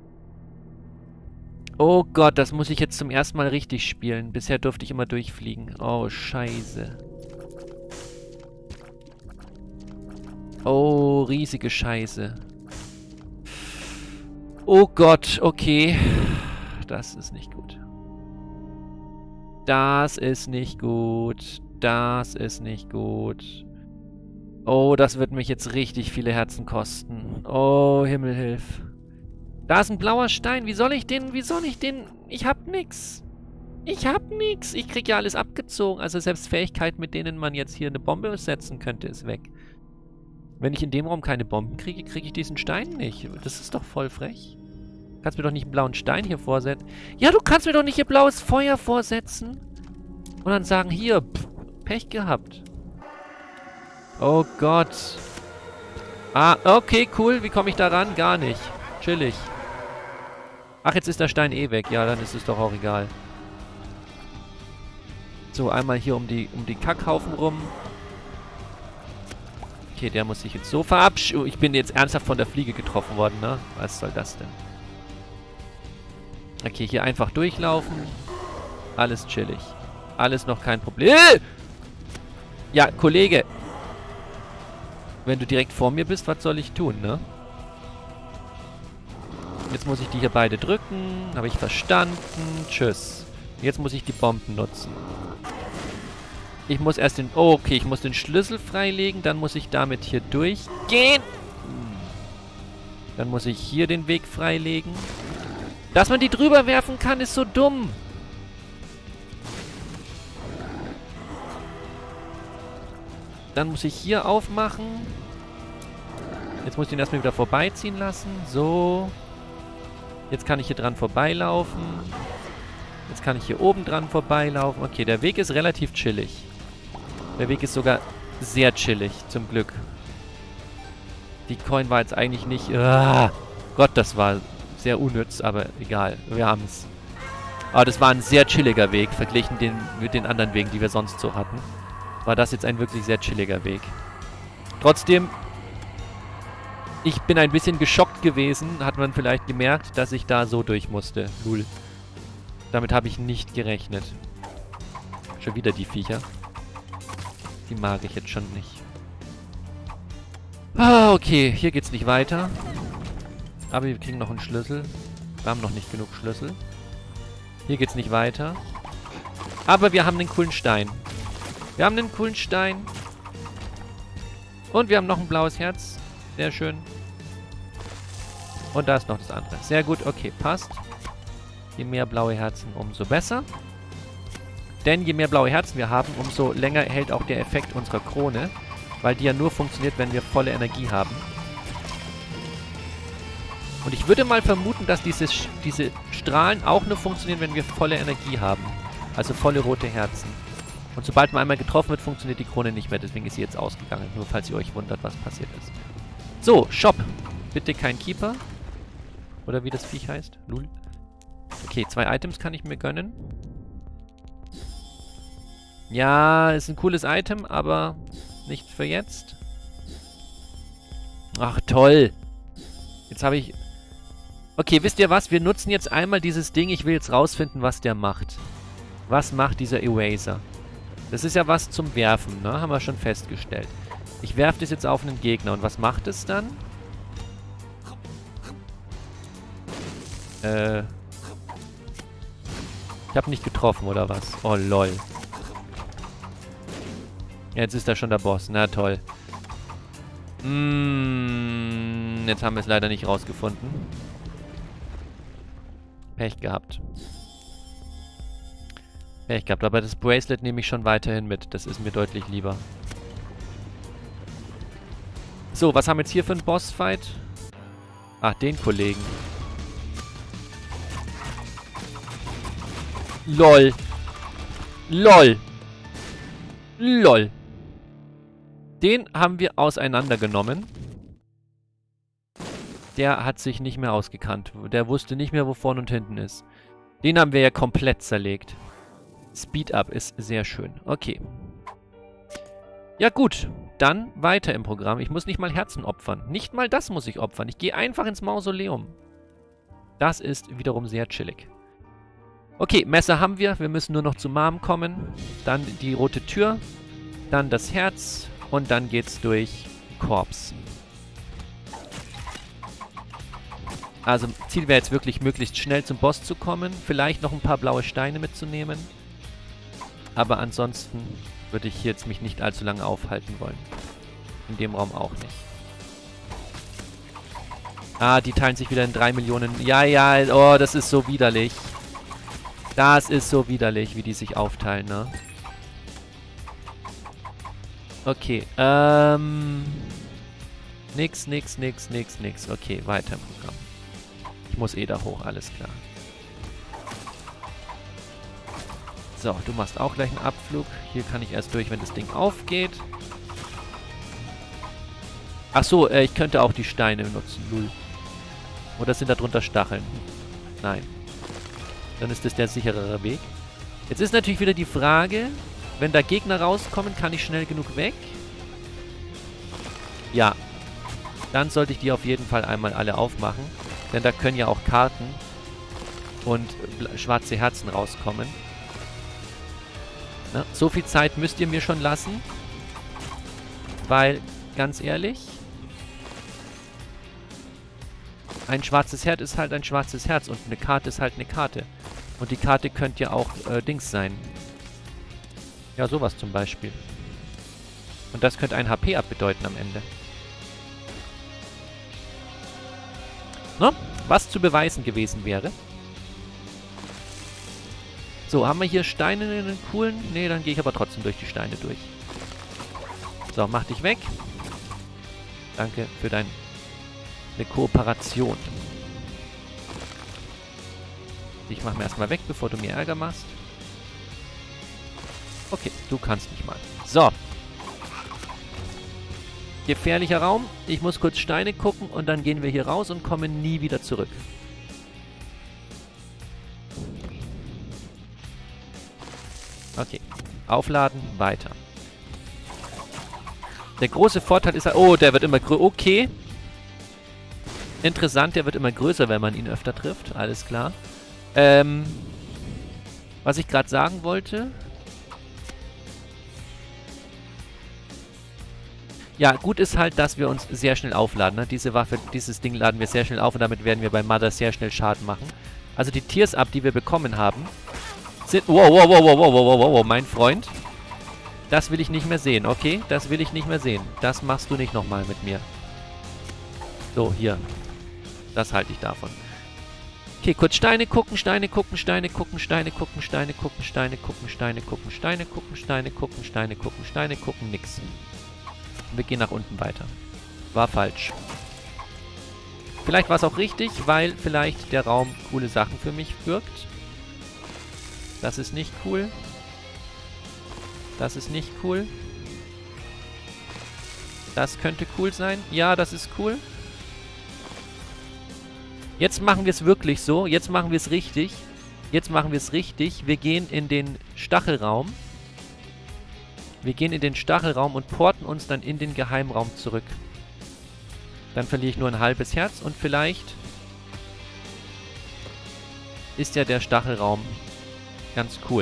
[SPEAKER 1] Oh Gott, das muss ich jetzt zum ersten Mal richtig spielen. Bisher durfte ich immer durchfliegen. Oh, scheiße. Oh, riesige Scheiße. Oh Gott, okay. Das ist nicht gut. Das ist nicht gut. Das ist nicht gut. Oh, das wird mich jetzt richtig viele Herzen kosten. Oh, Himmel, hilf. Da ist ein blauer Stein. Wie soll ich den, wie soll ich den... Ich hab nix. Ich hab nix. Ich krieg ja alles abgezogen. Also selbst Fähigkeiten, mit denen man jetzt hier eine Bombe setzen könnte, ist weg. Wenn ich in dem Raum keine Bomben kriege, kriege ich diesen Stein nicht. Das ist doch voll frech. Du kannst mir doch nicht einen blauen Stein hier vorsetzen. Ja, du kannst mir doch nicht hier blaues Feuer vorsetzen. Und dann sagen, hier, pff, Pech gehabt. Oh Gott. Ah, okay, cool. Wie komme ich da ran? Gar nicht. Chillig. Ach, jetzt ist der Stein eh weg. Ja, dann ist es doch auch egal. So, einmal hier um die, um die Kackhaufen rum. Okay, der muss sich jetzt so verabschieden. Ich bin jetzt ernsthaft von der Fliege getroffen worden, ne? Was soll das denn? Okay, hier einfach durchlaufen. Alles chillig. Alles noch kein Problem. Ja, Kollege. Wenn du direkt vor mir bist, was soll ich tun, ne? Jetzt muss ich die hier beide drücken. Habe ich verstanden. Tschüss. Jetzt muss ich die Bomben nutzen. Ich muss erst den... Oh, okay, ich muss den Schlüssel freilegen. Dann muss ich damit hier durchgehen. Dann muss ich hier den Weg freilegen. Dass man die drüber werfen kann, ist so dumm. Dann muss ich hier aufmachen. Jetzt muss ich den erstmal wieder vorbeiziehen lassen. So. Jetzt kann ich hier dran vorbeilaufen. Jetzt kann ich hier oben dran vorbeilaufen. Okay, der Weg ist relativ chillig. Der Weg ist sogar sehr chillig, zum Glück. Die Coin war jetzt eigentlich nicht... Ah, Gott, das war sehr unnütz, aber egal. Wir haben es. Aber das war ein sehr chilliger Weg, verglichen den, mit den anderen Wegen, die wir sonst so hatten. War das jetzt ein wirklich sehr chilliger Weg. Trotzdem, ich bin ein bisschen geschockt gewesen. Hat man vielleicht gemerkt, dass ich da so durch musste. Lul. Damit habe ich nicht gerechnet. Schon wieder die Viecher. Die mag ich jetzt schon nicht. Ah, okay. Hier geht's nicht weiter. Aber wir kriegen noch einen Schlüssel. Wir haben noch nicht genug Schlüssel. Hier geht's nicht weiter. Aber wir haben einen coolen Stein. Wir haben einen coolen Stein. Und wir haben noch ein blaues Herz. Sehr schön. Und da ist noch das andere. Sehr gut, okay, passt. Je mehr blaue Herzen, umso besser. Denn je mehr blaue Herzen wir haben, umso länger hält auch der Effekt unserer Krone. Weil die ja nur funktioniert, wenn wir volle Energie haben. Und ich würde mal vermuten, dass diese, diese Strahlen auch nur funktionieren, wenn wir volle Energie haben. Also volle rote Herzen. Und sobald man einmal getroffen wird, funktioniert die Krone nicht mehr. Deswegen ist sie jetzt ausgegangen. Nur falls ihr euch wundert, was passiert ist. So, Shop. Bitte kein Keeper. Oder wie das Viech heißt. Lul. Okay, zwei Items kann ich mir gönnen. Ja, ist ein cooles Item, aber nicht für jetzt. Ach, toll. Jetzt habe ich... Okay, wisst ihr was? Wir nutzen jetzt einmal dieses Ding. Ich will jetzt rausfinden, was der macht. Was macht dieser Eraser? Das ist ja was zum Werfen, ne? Haben wir schon festgestellt. Ich werfe das jetzt auf einen Gegner. Und was macht es dann? Äh... Ich habe nicht getroffen, oder was? Oh, lol. Jetzt ist da schon der Boss. Na, toll. Mm, jetzt haben wir es leider nicht rausgefunden. Pech gehabt. Pech gehabt. Aber das Bracelet nehme ich schon weiterhin mit. Das ist mir deutlich lieber. So, was haben wir jetzt hier für einen Bossfight? Ach, den Kollegen. LOL. LOL. LOL. Den haben wir auseinandergenommen. Der hat sich nicht mehr ausgekannt. Der wusste nicht mehr, wo vorne und hinten ist. Den haben wir ja komplett zerlegt. Speed Up ist sehr schön. Okay. Ja gut, dann weiter im Programm. Ich muss nicht mal Herzen opfern. Nicht mal das muss ich opfern. Ich gehe einfach ins Mausoleum. Das ist wiederum sehr chillig. Okay, Messer haben wir. Wir müssen nur noch zu Mom kommen. Dann die rote Tür. Dann das Herz. Und dann geht's durch Korps. Also Ziel wäre jetzt wirklich, möglichst schnell zum Boss zu kommen. Vielleicht noch ein paar blaue Steine mitzunehmen. Aber ansonsten würde ich hier jetzt mich nicht allzu lange aufhalten wollen. In dem Raum auch nicht. Ah, die teilen sich wieder in drei Millionen. Ja, ja, oh, das ist so widerlich. Das ist so widerlich, wie die sich aufteilen, ne? Okay, ähm... Nix, nix, nix, nix, nix. Okay, weiter im Programm. Ich muss eh da hoch, alles klar. So, du machst auch gleich einen Abflug. Hier kann ich erst durch, wenn das Ding aufgeht. Ach so, äh, ich könnte auch die Steine benutzen. Lul. Oder sind da drunter Stacheln? Nein. Dann ist das der sicherere Weg. Jetzt ist natürlich wieder die Frage, wenn da Gegner rauskommen, kann ich schnell genug weg? Ja. Dann sollte ich die auf jeden Fall einmal alle aufmachen. Denn da können ja auch Karten und schwarze Herzen rauskommen. Na, so viel Zeit müsst ihr mir schon lassen. Weil, ganz ehrlich, ein schwarzes Herz ist halt ein schwarzes Herz und eine Karte ist halt eine Karte. Und die Karte könnte ja auch äh, Dings sein. Ja, sowas zum Beispiel. Und das könnte ein H P abbedeuten am Ende. No? Was zu beweisen gewesen wäre. So, haben wir hier Steine in den coolen? Ne, dann gehe ich aber trotzdem durch die Steine durch. So, mach dich weg. Danke für deine Kooperation. Dich machen wir erstmal weg, bevor du mir Ärger machst. Okay, du kannst nicht mal. So. Gefährlicher Raum. Ich muss kurz Steine gucken und dann gehen wir hier raus und kommen nie wieder zurück. Okay. Aufladen, weiter. Der große Vorteil ist... Oh, der wird immer größer. Okay. Interessant, der wird immer größer, wenn man ihn öfter trifft. Alles klar. Ähm... Was ich gerade sagen wollte... Ja, gut ist halt, dass wir uns sehr schnell aufladen. Ne? Diese Waffe, dieses Ding laden wir sehr schnell auf und damit werden wir bei Mother sehr schnell Schaden machen. Also die Tears Up, die wir bekommen haben, sind... Wow, wow, wow, wow, wow, wow, wow, wow, mein Freund. Das will ich nicht mehr sehen, okay? Das will ich nicht mehr sehen. Das machst du nicht nochmal mit mir. So, hier. Das halte ich davon. Okay, kurz Steine gucken, Steine gucken, Steine gucken, Steine gucken, Steine gucken, Steine gucken, Steine gucken, Steine gucken, Steine gucken, Steine gucken, Steine gucken, nix. Wir gehen nach unten weiter. War falsch. Vielleicht war es auch richtig, weil vielleicht der Raum coole Sachen für mich birgt. Das ist nicht cool. Das ist nicht cool. Das könnte cool sein. Ja, das ist cool. Jetzt machen wir es wirklich so. Jetzt machen wir es richtig. Jetzt machen wir es richtig. Wir gehen in den Stachelraum. Wir gehen in den Stachelraum und porten uns dann in den Geheimraum zurück. Dann verliere ich nur ein halbes Herz und vielleicht ist ja der Stachelraum ganz cool.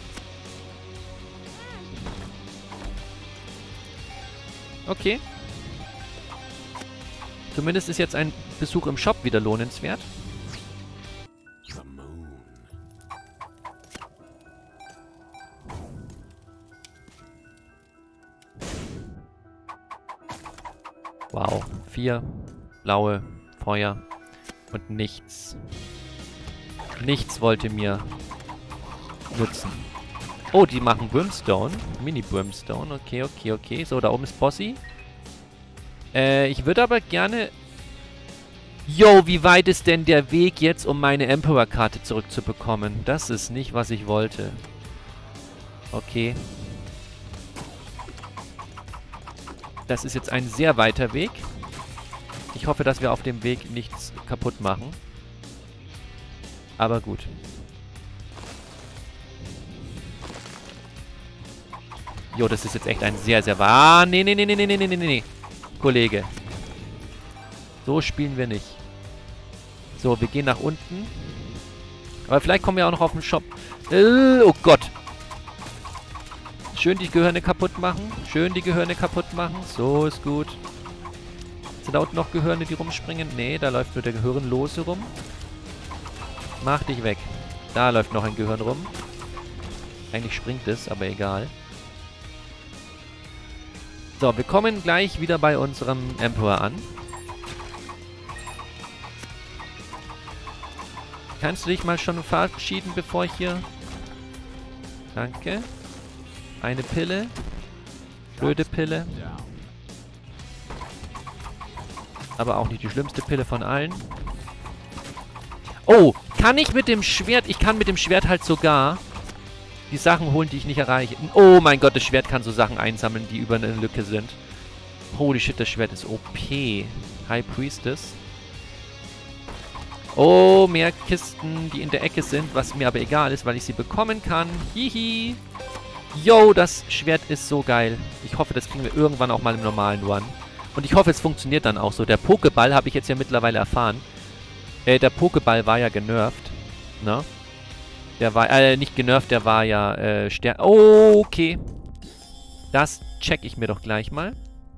[SPEAKER 1] Okay. Zumindest ist jetzt ein Besuch im Shop wieder lohnenswert. Wow. Vier blaue Feuer und nichts. Nichts wollte mir nützen. Oh, die machen Brimstone. Mini-Brimstone. Okay, okay, okay. So, da oben ist Bossy. Äh, ich würde aber gerne... Yo, wie weit ist denn der Weg jetzt, um meine Emperor-Karte zurückzubekommen? Das ist nicht, was ich wollte. Okay. Das ist jetzt ein sehr weiter Weg. Ich hoffe, dass wir auf dem Weg nichts kaputt machen. Aber gut. Jo, das ist jetzt echt ein sehr, sehr... Ah, nee, nee, nee, nee, nee, nee, nee, nee, Kollege. So spielen wir nicht. So, wir gehen nach unten. Aber vielleicht kommen wir auch noch auf den Shop. Äh, oh Gott. Schön die Gehirne kaputt machen. Schön die Gehirne kaputt machen. So, ist gut. Sind da unten noch Gehirne, die rumspringen? Nee, da läuft nur der Gehirnlose rum. Mach dich weg. Da läuft noch ein Gehirn rum. Eigentlich springt es, aber egal. So, wir kommen gleich wieder bei unserem Emperor an. Kannst du dich mal schon verabschieden, bevor ich hier... Danke. Eine Pille. Blöde Pille. Aber auch nicht die schlimmste Pille von allen. Oh, kann ich mit dem Schwert... Ich kann mit dem Schwert halt sogar die Sachen holen, die ich nicht erreiche. Oh mein Gott, das Schwert kann so Sachen einsammeln, die über eine Lücke sind. Holy shit, das Schwert ist O P. High Priestess. Oh, mehr Kisten, die in der Ecke sind, was mir aber egal ist, weil ich sie bekommen kann. Hihi. Yo, das Schwert ist so geil. Ich hoffe, das kriegen wir irgendwann auch mal im normalen Run. Und ich hoffe, es funktioniert dann auch so. Der Pokéball habe ich jetzt ja mittlerweile erfahren. Äh, der Pokéball war ja genervt. Ne? Der war, äh, nicht genervt, der war ja, äh, Stern... Oh, okay. Das check ich mir doch gleich mal.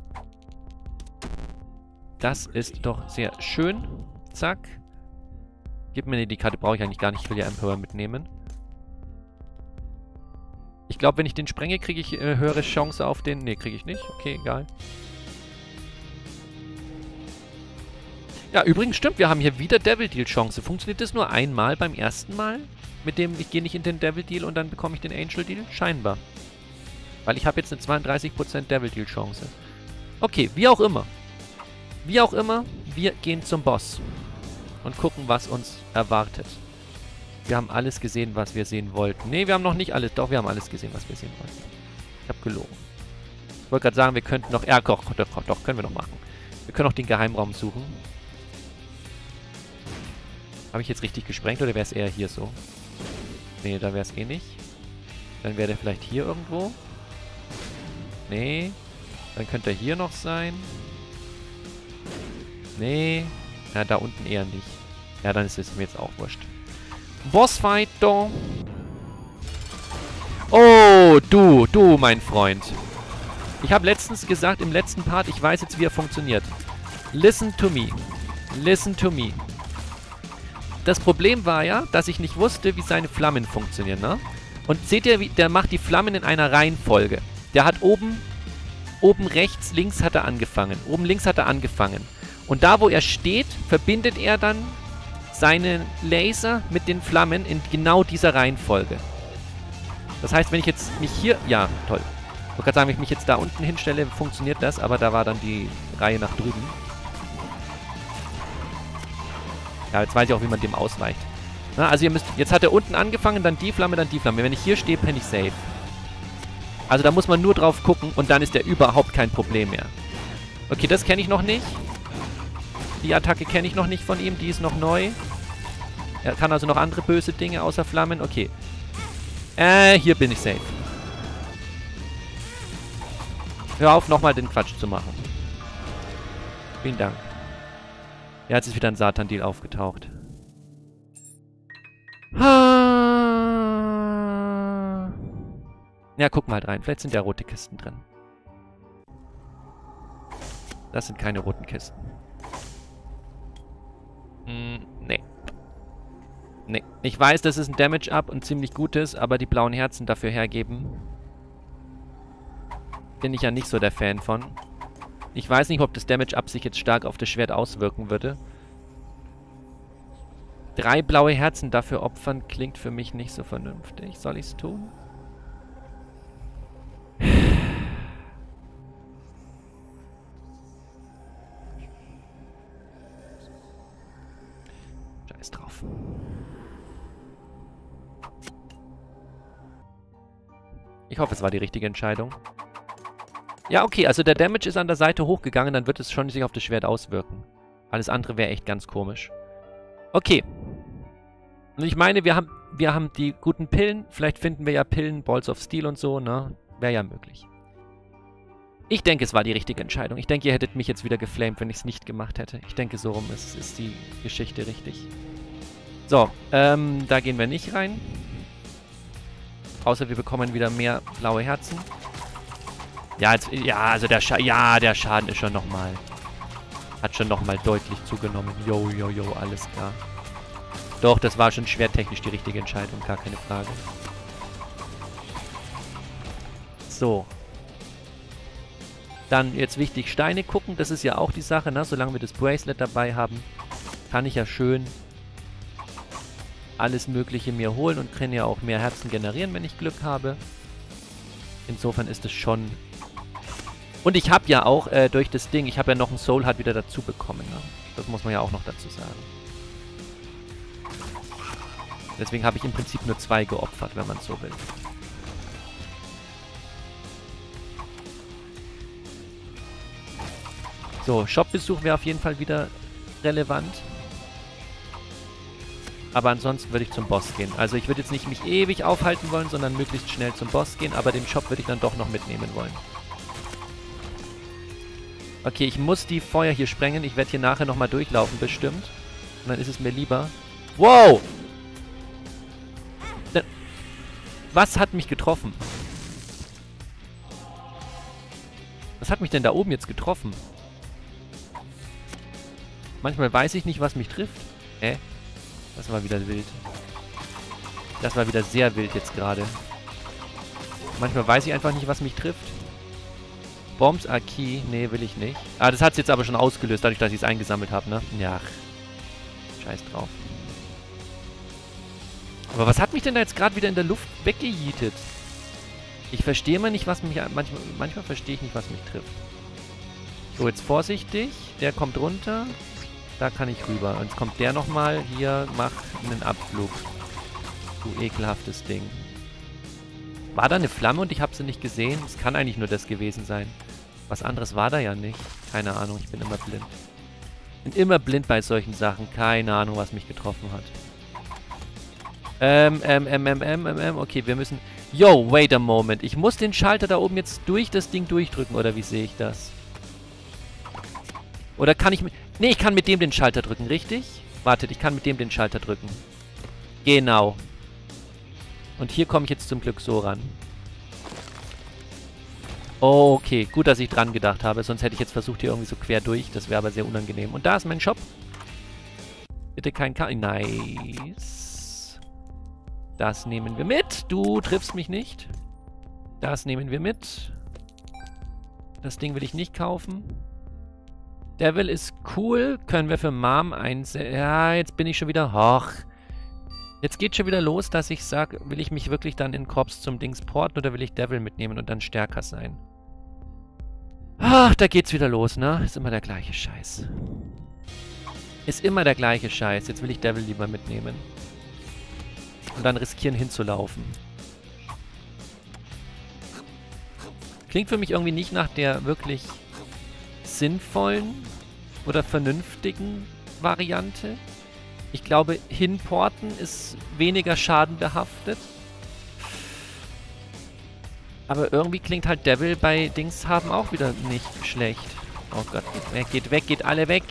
[SPEAKER 1] Das ist doch sehr schön. Zack. Gib mir die Karte, brauche ich eigentlich gar nicht. Ich will ja Emperor mitnehmen. Ich glaube, wenn ich den sprenge, kriege ich äh, höhere Chance auf den... Ne, kriege ich nicht. Okay, egal. Ja, übrigens stimmt, wir haben hier wieder Devil Deal Chance. Funktioniert das nur einmal beim ersten Mal? Mit dem, ich gehe nicht in den Devil Deal und dann bekomme ich den Angel Deal? Scheinbar. Weil ich habe jetzt eine zweiunddreißig Prozent Devil Deal Chance. Okay, wie auch immer. Wie auch immer, wir gehen zum Boss. Und gucken, was uns erwartet. Wir haben alles gesehen, was wir sehen wollten. Ne, wir haben noch nicht alles. Doch, wir haben alles gesehen, was wir sehen wollten. Ich habe gelogen. Ich wollte gerade sagen, wir könnten noch... Ja, doch, doch, doch, können wir noch machen. Wir können auch den Geheimraum suchen. Habe ich jetzt richtig gesprengt oder wäre es eher hier so? Ne, da wäre es eh nicht. Dann wäre der vielleicht hier irgendwo. Nee. Dann könnte er hier noch sein. Nee. Ja, da unten eher nicht. Ja, dann ist es mir jetzt auch wurscht. Bossfight, da. Oh, du, du, mein Freund. Ich habe letztens gesagt, im letzten Part, ich weiß jetzt, wie er funktioniert. Listen to me. Listen to me. Das Problem war ja, dass ich nicht wusste, wie seine Flammen funktionieren, ne? Und seht ihr, wie, der macht die Flammen in einer Reihenfolge. Der hat oben, oben rechts, links hat er angefangen. Oben links hat er angefangen. Und da, wo er steht, verbindet er dann seine Laser mit den Flammen in genau dieser Reihenfolge. Das heißt, wenn ich jetzt mich hier... Ja, toll. Ich wollte gerade sagen, wenn ich mich jetzt da unten hinstelle, funktioniert das, aber da war dann die Reihe nach drüben. Ja, jetzt weiß ich auch, wie man dem ausweicht. Na, also ihr müsst... Jetzt hat er unten angefangen, dann die Flamme, dann die Flamme. Wenn ich hier stehe, bin ich safe. Also da muss man nur drauf gucken und dann ist der überhaupt kein Problem mehr. Okay, das kenne ich noch nicht. Die Attacke kenne ich noch nicht von ihm, die ist noch neu. Er kann also noch andere böse Dinge außer Flammen. Okay. Äh, hier bin ich safe. Hör auf, nochmal den Quatsch zu machen. Vielen Dank. Ja, jetzt ist wieder ein Satan-Deal aufgetaucht. Ja, guck mal rein. Vielleicht sind ja rote Kisten drin. Das sind keine roten Kisten. Hm, nee. Nee. Ich weiß, das ist ein Damage-Up und ziemlich gutes, aber die blauen Herzen dafür hergeben, bin ich ja nicht so der Fan von. Ich weiß nicht, ob das Damage-Up sich jetzt stark auf das Schwert auswirken würde. Drei blaue Herzen dafür opfern klingt für mich nicht so vernünftig. Soll ich es tun? Scheiß drauf. Ich hoffe, es war die richtige Entscheidung. Ja, okay, also der Damage ist an der Seite hochgegangen, dann wird es schon sich auf das Schwert auswirken. Alles andere wäre echt ganz komisch. Okay. Und ich meine, wir haben, wir haben die guten Pillen. Vielleicht finden wir ja Pillen, Balls of Steel und so, ne? Wäre ja möglich. Ich denke, es war die richtige Entscheidung. Ich denke, ihr hättet mich jetzt wieder geflamed, wenn ich es nicht gemacht hätte. Ich denke, so rum ist, ist die Geschichte richtig. So, ähm, da gehen wir nicht rein. Außer wir bekommen wieder mehr blaue Herzen. Ja, jetzt, ja, also der Schaden, ja, der Schaden ist schon nochmal, hat schon nochmal deutlich zugenommen. Jo, jo, jo, alles klar. Doch, das war schon schwertechnisch die richtige Entscheidung, gar keine Frage. So. Dann jetzt wichtig, Steine gucken, das ist ja auch die Sache, ne? Solange wir das Bracelet dabei haben, kann ich ja schön alles Mögliche mir holen und kann ja auch mehr Herzen generieren, wenn ich Glück habe. Insofern ist es schon... Und ich habe ja auch äh, durch das Ding, ich habe ja noch ein Soul Heart wieder dazu bekommen. Ne? Das muss man ja auch noch dazu sagen. Deswegen habe ich im Prinzip nur zwei geopfert, wenn man so will. So, Shop-Besuch wäre auf jeden Fall wieder relevant. Aber ansonsten würde ich zum Boss gehen. Also ich würde jetzt nicht mich ewig aufhalten wollen, sondern möglichst schnell zum Boss gehen. Aber den Shop würde ich dann doch noch mitnehmen wollen. Okay, ich muss die Feuer hier sprengen. Ich werde hier nachher nochmal durchlaufen, bestimmt. Und dann ist es mir lieber. Wow! Da, was hat mich getroffen? Was hat mich denn da oben jetzt getroffen? Manchmal weiß ich nicht, was mich trifft. Hä? Das war wieder wild. Das war wieder sehr wild jetzt gerade. Manchmal weiß ich einfach nicht, was mich trifft. Bombs are key. Nee, will ich nicht. Ah, das hat es jetzt aber schon ausgelöst, dadurch, dass ich es eingesammelt habe, ne? Ja. Scheiß drauf. Aber was hat mich denn da jetzt gerade wieder in der Luft weggejietet? Ich verstehe mal nicht, was mich... Manchmal, manchmal verstehe ich nicht, was mich trifft. So, jetzt vorsichtig. Der kommt runter. Da kann ich rüber. Und jetzt kommt der nochmal. Hier, mach einen Abflug. Du ekelhaftes Ding. War da eine Flamme und ich habe sie nicht gesehen? Es kann eigentlich nur das gewesen sein. Was anderes war da ja nicht. Keine Ahnung, ich bin immer blind. Bin immer blind bei solchen Sachen. Keine Ahnung, was mich getroffen hat. Ähm, ähm, ähm, ähm, ähm, ähm, ähm. Okay, wir müssen... Yo, wait a moment. Ich muss den Schalter da oben jetzt durch das Ding durchdrücken, oder wie sehe ich das? Oder kann ich mit... Nee, ich kann mit dem den Schalter drücken, richtig? Wartet, ich kann mit dem den Schalter drücken. Genau. Und hier komme ich jetzt zum Glück so ran. Okay, gut, dass ich dran gedacht habe. Sonst hätte ich jetzt versucht, hier irgendwie so quer durch. Das wäre aber sehr unangenehm. Und da ist mein Shop. Bitte kein K... Nice. Das nehmen wir mit. Du triffst mich nicht. Das nehmen wir mit. Das Ding will ich nicht kaufen. Devil ist cool. Können wir für Mom einsetzen. Ja, jetzt bin ich schon wieder... Hoch. Jetzt geht schon wieder los, dass ich sage, will ich mich wirklich dann in Korps zum Dings porten oder will ich Devil mitnehmen und dann stärker sein? Ach, da geht's wieder los, ne? Ist immer der gleiche Scheiß. Ist immer der gleiche Scheiß. Jetzt will ich Devil lieber mitnehmen. Und dann riskieren hinzulaufen. Klingt für mich irgendwie nicht nach der wirklich sinnvollen oder vernünftigen Variante. Ich glaube, hinporten ist weniger schadenbehaftet. Aber irgendwie klingt halt Devil bei Dings haben auch wieder nicht schlecht. Oh Gott, geht weg, geht weg, geht alle weg.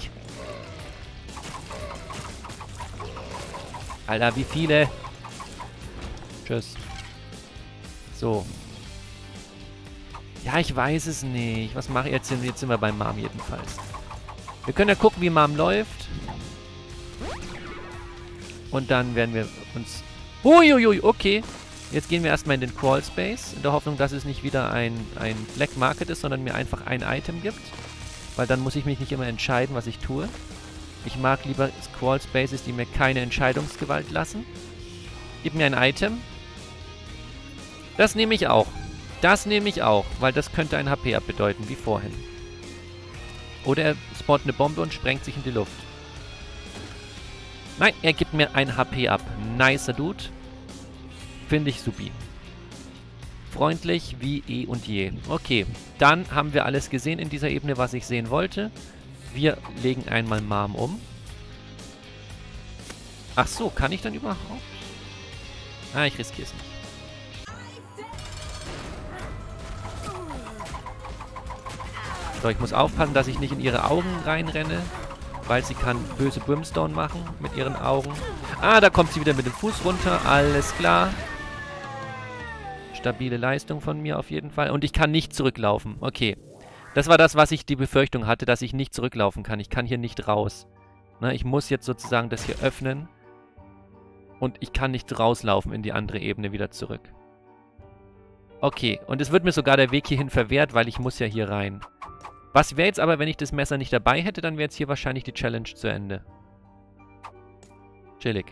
[SPEAKER 1] Alter, wie viele? Tschüss. So. Ja, ich weiß es nicht. Was mache ich jetzt? Jetzt sind wir bei Mom jedenfalls. Wir können ja gucken, wie Mom läuft. Und dann werden wir uns... Uiuiui, okay. Jetzt gehen wir erstmal in den Crawl Space. In der Hoffnung, dass es nicht wieder ein, ein Black Market ist, sondern mir einfach ein Item gibt. Weil dann muss ich mich nicht immer entscheiden, was ich tue. Ich mag lieber Crawl Spaces, die mir keine Entscheidungsgewalt lassen. Gib mir ein Item. Das nehme ich auch. Das nehme ich auch, weil das könnte ein H P abbedeuten, wie vorhin. Oder er spawnt eine Bombe und sprengt sich in die Luft. Nein, er gibt mir ein H P ab. Nicer Dude. Finde ich supi. Freundlich wie eh und je. Okay, dann haben wir alles gesehen in dieser Ebene, was ich sehen wollte. Wir legen einmal Mom um. Ach so, kann ich dann überhaupt? Ah, ich riskiere es nicht. So, ich muss aufpassen, dass ich nicht in ihre Augen reinrenne. Weil sie kann böse Brimstone machen mit ihren Augen. Ah, da kommt sie wieder mit dem Fuß runter. Alles klar. Stabile Leistung von mir auf jeden Fall. Und ich kann nicht zurücklaufen. Okay. Das war das, was ich die Befürchtung hatte, dass ich nicht zurücklaufen kann. Ich kann hier nicht raus. Na, ich muss jetzt sozusagen das hier öffnen. Und ich kann nicht rauslaufen in die andere Ebene wieder zurück. Okay. Und es wird mir sogar der Weg hierhin verwehrt, weil ich muss ja hier rein. Was wäre jetzt aber, wenn ich das Messer nicht dabei hätte, dann wäre jetzt hier wahrscheinlich die Challenge zu Ende. Chillig.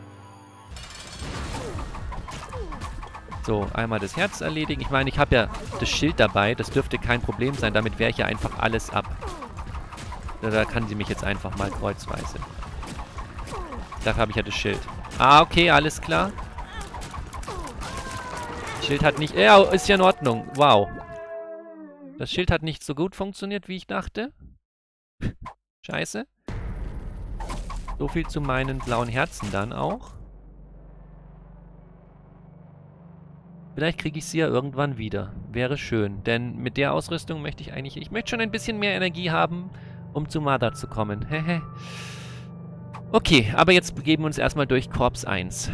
[SPEAKER 1] So, einmal das Herz erledigen. Ich meine, ich habe ja das Schild dabei. Das dürfte kein Problem sein. Damit wehre ich ja einfach alles ab. Da kann sie mich jetzt einfach mal kreuzweise. Dafür habe ich ja das Schild. Ah, okay, alles klar. Schild hat nicht... Ja, ist ja in Ordnung. Wow. Das Schild hat nicht so gut funktioniert, wie ich dachte. Scheiße. So viel zu meinen blauen Herzen dann auch. Vielleicht kriege ich sie ja irgendwann wieder. Wäre schön, denn mit der Ausrüstung möchte ich eigentlich... Ich möchte schon ein bisschen mehr Energie haben, um zu Mother zu kommen. Hehe. Okay, aber jetzt begeben wir uns erstmal durch Korps eins.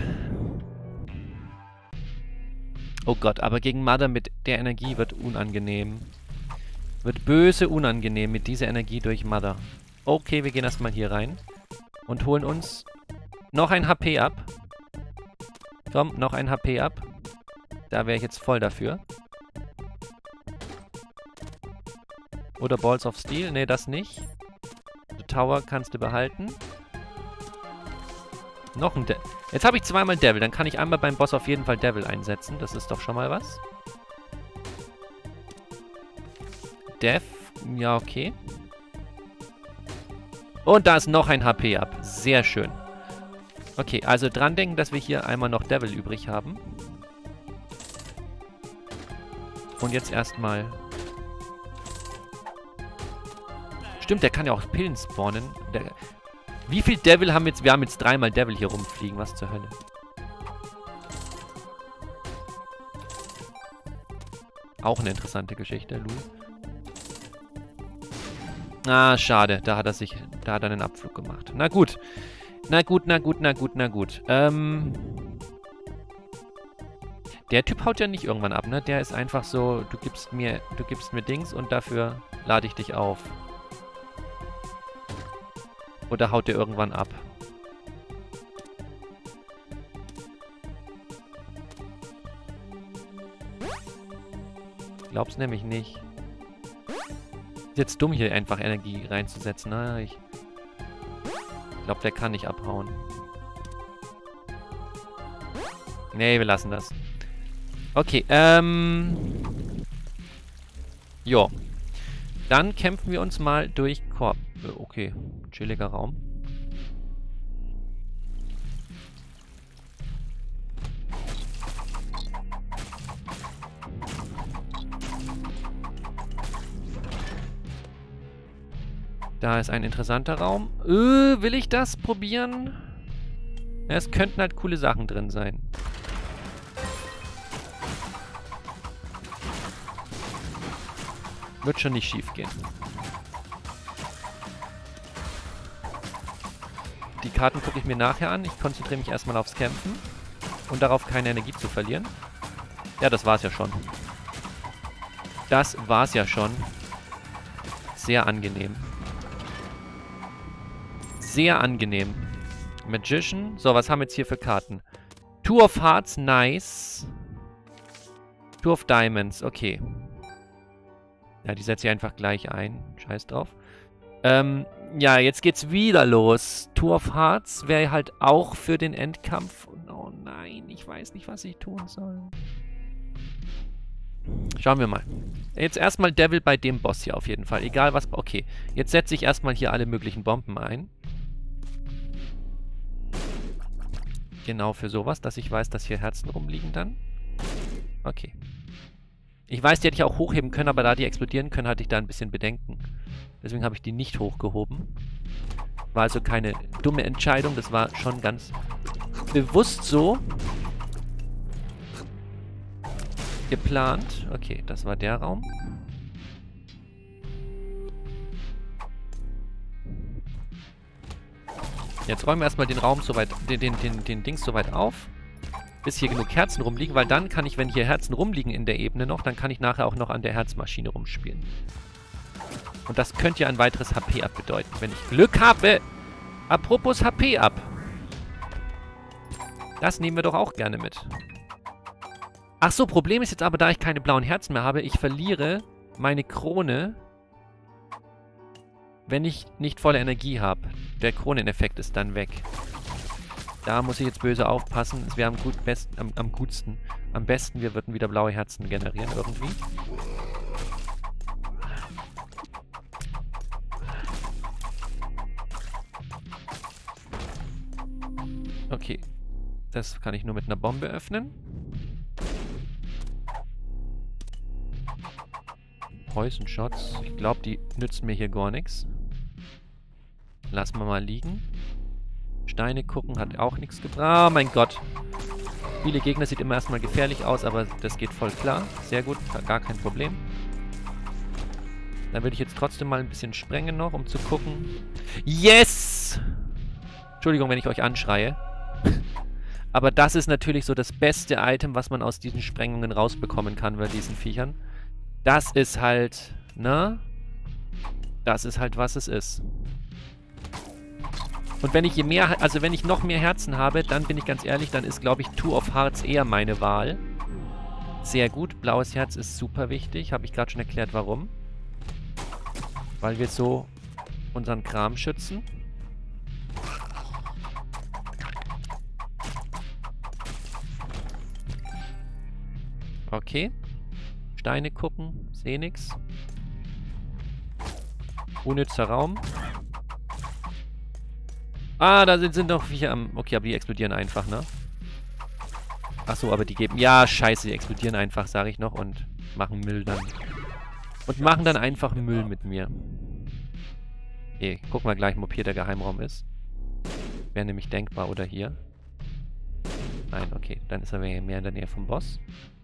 [SPEAKER 1] Oh Gott, aber gegen Mother mit der Energie wird unangenehm. Wird böse unangenehm mit dieser Energie durch Mother. Okay, wir gehen erstmal hier rein. Und holen uns noch ein H P ab. Komm, noch ein H P ab. Da wäre ich jetzt voll dafür. Oder Balls of Steel. Ne, das nicht. The Tower kannst du behalten. Noch ein Devil. Jetzt habe ich zweimal Devil. Dann kann ich einmal beim Boss auf jeden Fall Devil einsetzen. Das ist doch schon mal was. Death. Ja, okay. Und da ist noch ein H P ab. Sehr schön. Okay, also dran denken, dass wir hier einmal noch Devil übrig haben. Und jetzt erstmal... Stimmt, der kann ja auch Pillen spawnen. Der... Wie viel Devil haben wir jetzt? Wir haben jetzt dreimal Devil hier rumfliegen. Was zur Hölle? Auch eine interessante Geschichte, Lu. Ah, schade. Da hat er sich... Da hat er einen Abflug gemacht. Na gut. Na gut, na gut, na gut, na gut. Ähm... Der Typ haut ja nicht irgendwann ab, ne? Der ist einfach so, du gibst mir, du gibst mir Dings und dafür lade ich dich auf. Oder haut der irgendwann ab? Glaub's nämlich nicht. Ist jetzt dumm, hier einfach Energie reinzusetzen, ne? Ich glaube, der kann nicht abhauen. Nee, wir lassen das. Okay, ähm... Jo. Dann kämpfen wir uns mal durch Korb. Okay, chilliger Raum. Da ist ein interessanter Raum. Äh, will ich das probieren? Ja, es könnten halt coole Sachen drin sein. Wird schon nicht schief gehen. Die Karten gucke ich mir nachher an. Ich konzentriere mich erstmal aufs Kämpfen. Und darauf, keine Energie zu verlieren. Ja, das war's ja schon. Das war's ja schon. Sehr angenehm. Sehr angenehm. Magician. So, was haben wir jetzt hier für Karten? Two of Hearts, nice. Two of Diamonds, okay. Ja, die setze ich einfach gleich ein. Scheiß drauf. Ähm, ja, jetzt geht's wieder los. Two of Hearts wäre halt auch für den Endkampf. Oh nein, ich weiß nicht, was ich tun soll. Schauen wir mal. Jetzt erstmal Devil bei dem Boss hier auf jeden Fall. Egal was... Okay, jetzt setze ich erstmal hier alle möglichen Bomben ein. Genau für sowas, dass ich weiß, dass hier Herzen rumliegen dann. Okay. Ich weiß, die hätte ich auch hochheben können, aber da die explodieren können, hatte ich da ein bisschen Bedenken. Deswegen habe ich die nicht hochgehoben. War also keine dumme Entscheidung, das war schon ganz bewusst so geplant. Okay, das war der Raum. Jetzt räumen wir erstmal den Raum soweit, den, den, den, den Dings soweit auf, bis hier genug Herzen rumliegen, weil dann kann ich, wenn hier Herzen rumliegen in der Ebene noch, dann kann ich nachher auch noch an der Herzmaschine rumspielen. Und das könnte ja ein weiteres H P-Up bedeuten, wenn ich Glück habe. Apropos H P-Up. Das nehmen wir doch auch gerne mit. Ach so, Problem ist jetzt aber, da ich keine blauen Herzen mehr habe, ich verliere meine Krone, wenn ich nicht volle Energie habe. Der Kroneneffekt ist dann weg. Da muss ich jetzt böse aufpassen. Es wäre am, gut besten, am, am gutsten. Am besten, wir würden wieder blaue Herzen generieren irgendwie. Okay. Das kann ich nur mit einer Bombe öffnen. Poison Shots. Ich glaube, die nützen mir hier gar nichts. Lassen wir mal liegen. Steine gucken hat auch nichts gebracht. Oh mein Gott. Viele Gegner sieht immer erstmal gefährlich aus, aber das geht voll klar. Sehr gut, gar kein Problem. Dann würde ich jetzt trotzdem mal ein bisschen sprengen noch, um zu gucken. Yes! Entschuldigung, wenn ich euch anschreie. Aber das ist natürlich so das beste Item, was man aus diesen Sprengungen rausbekommen kann bei diesen Viechern. Das ist halt, ne? Das ist halt, was es ist. Und wenn ich je mehr, also wenn ich noch mehr Herzen habe, dann bin ich ganz ehrlich, dann ist, glaube ich, Two of Hearts eher meine Wahl. Sehr gut. Blaues Herz ist super wichtig. Habe ich gerade schon erklärt, warum. Weil wir so unseren Kram schützen. Okay. Steine gucken. Sehe nix. Unnützer Raum. Ah, da sind, sind noch Viecher am... Okay, aber die explodieren einfach, ne? Achso, aber die geben... Ja, scheiße, die explodieren einfach, sage ich noch. Und machen Müll dann. Und machen dann einfach Müll mit mir. Okay, gucken wir gleich mal, ob hier der Geheimraum ist. Wäre nämlich denkbar, oder hier? Nein, okay. Dann ist er mehr in der Nähe vom Boss.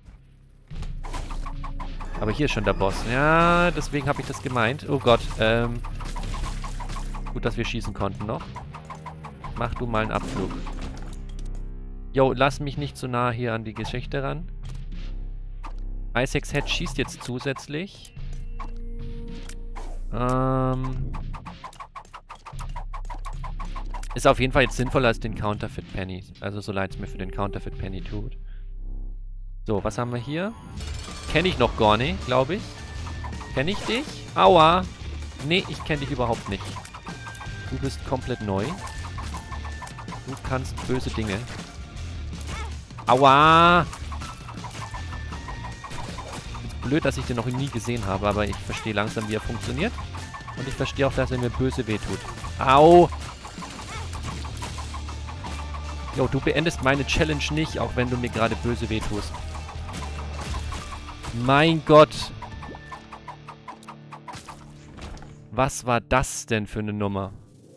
[SPEAKER 1] Aber hier ist schon der Boss. Ja, deswegen habe ich das gemeint. Oh Gott, ähm... gut, dass wir schießen konnten noch. Mach du mal einen Abflug. Jo, lass mich nicht zu nah hier an die Geschichte ran. Isaacs Head schießt jetzt zusätzlich. Ähm... Ist auf jeden Fall jetzt sinnvoller als den Counterfeit Penny. Also so leid es mir für den Counterfeit Penny tut. So, was haben wir hier? Kenne ich noch gar nicht, glaube ich. Kenne ich dich? Aua! Nee, ich kenne dich überhaupt nicht. Du bist komplett neu. Du kannst böse Dinge. Aua! Ist blöd, dass ich den noch nie gesehen habe, aber ich verstehe langsam, wie er funktioniert. Und ich verstehe auch, dass er mir böse wehtut. Au! Jo, du beendest meine Challenge nicht, auch wenn du mir gerade böse wehtust. Mein Gott! Was war das denn für eine Nummer?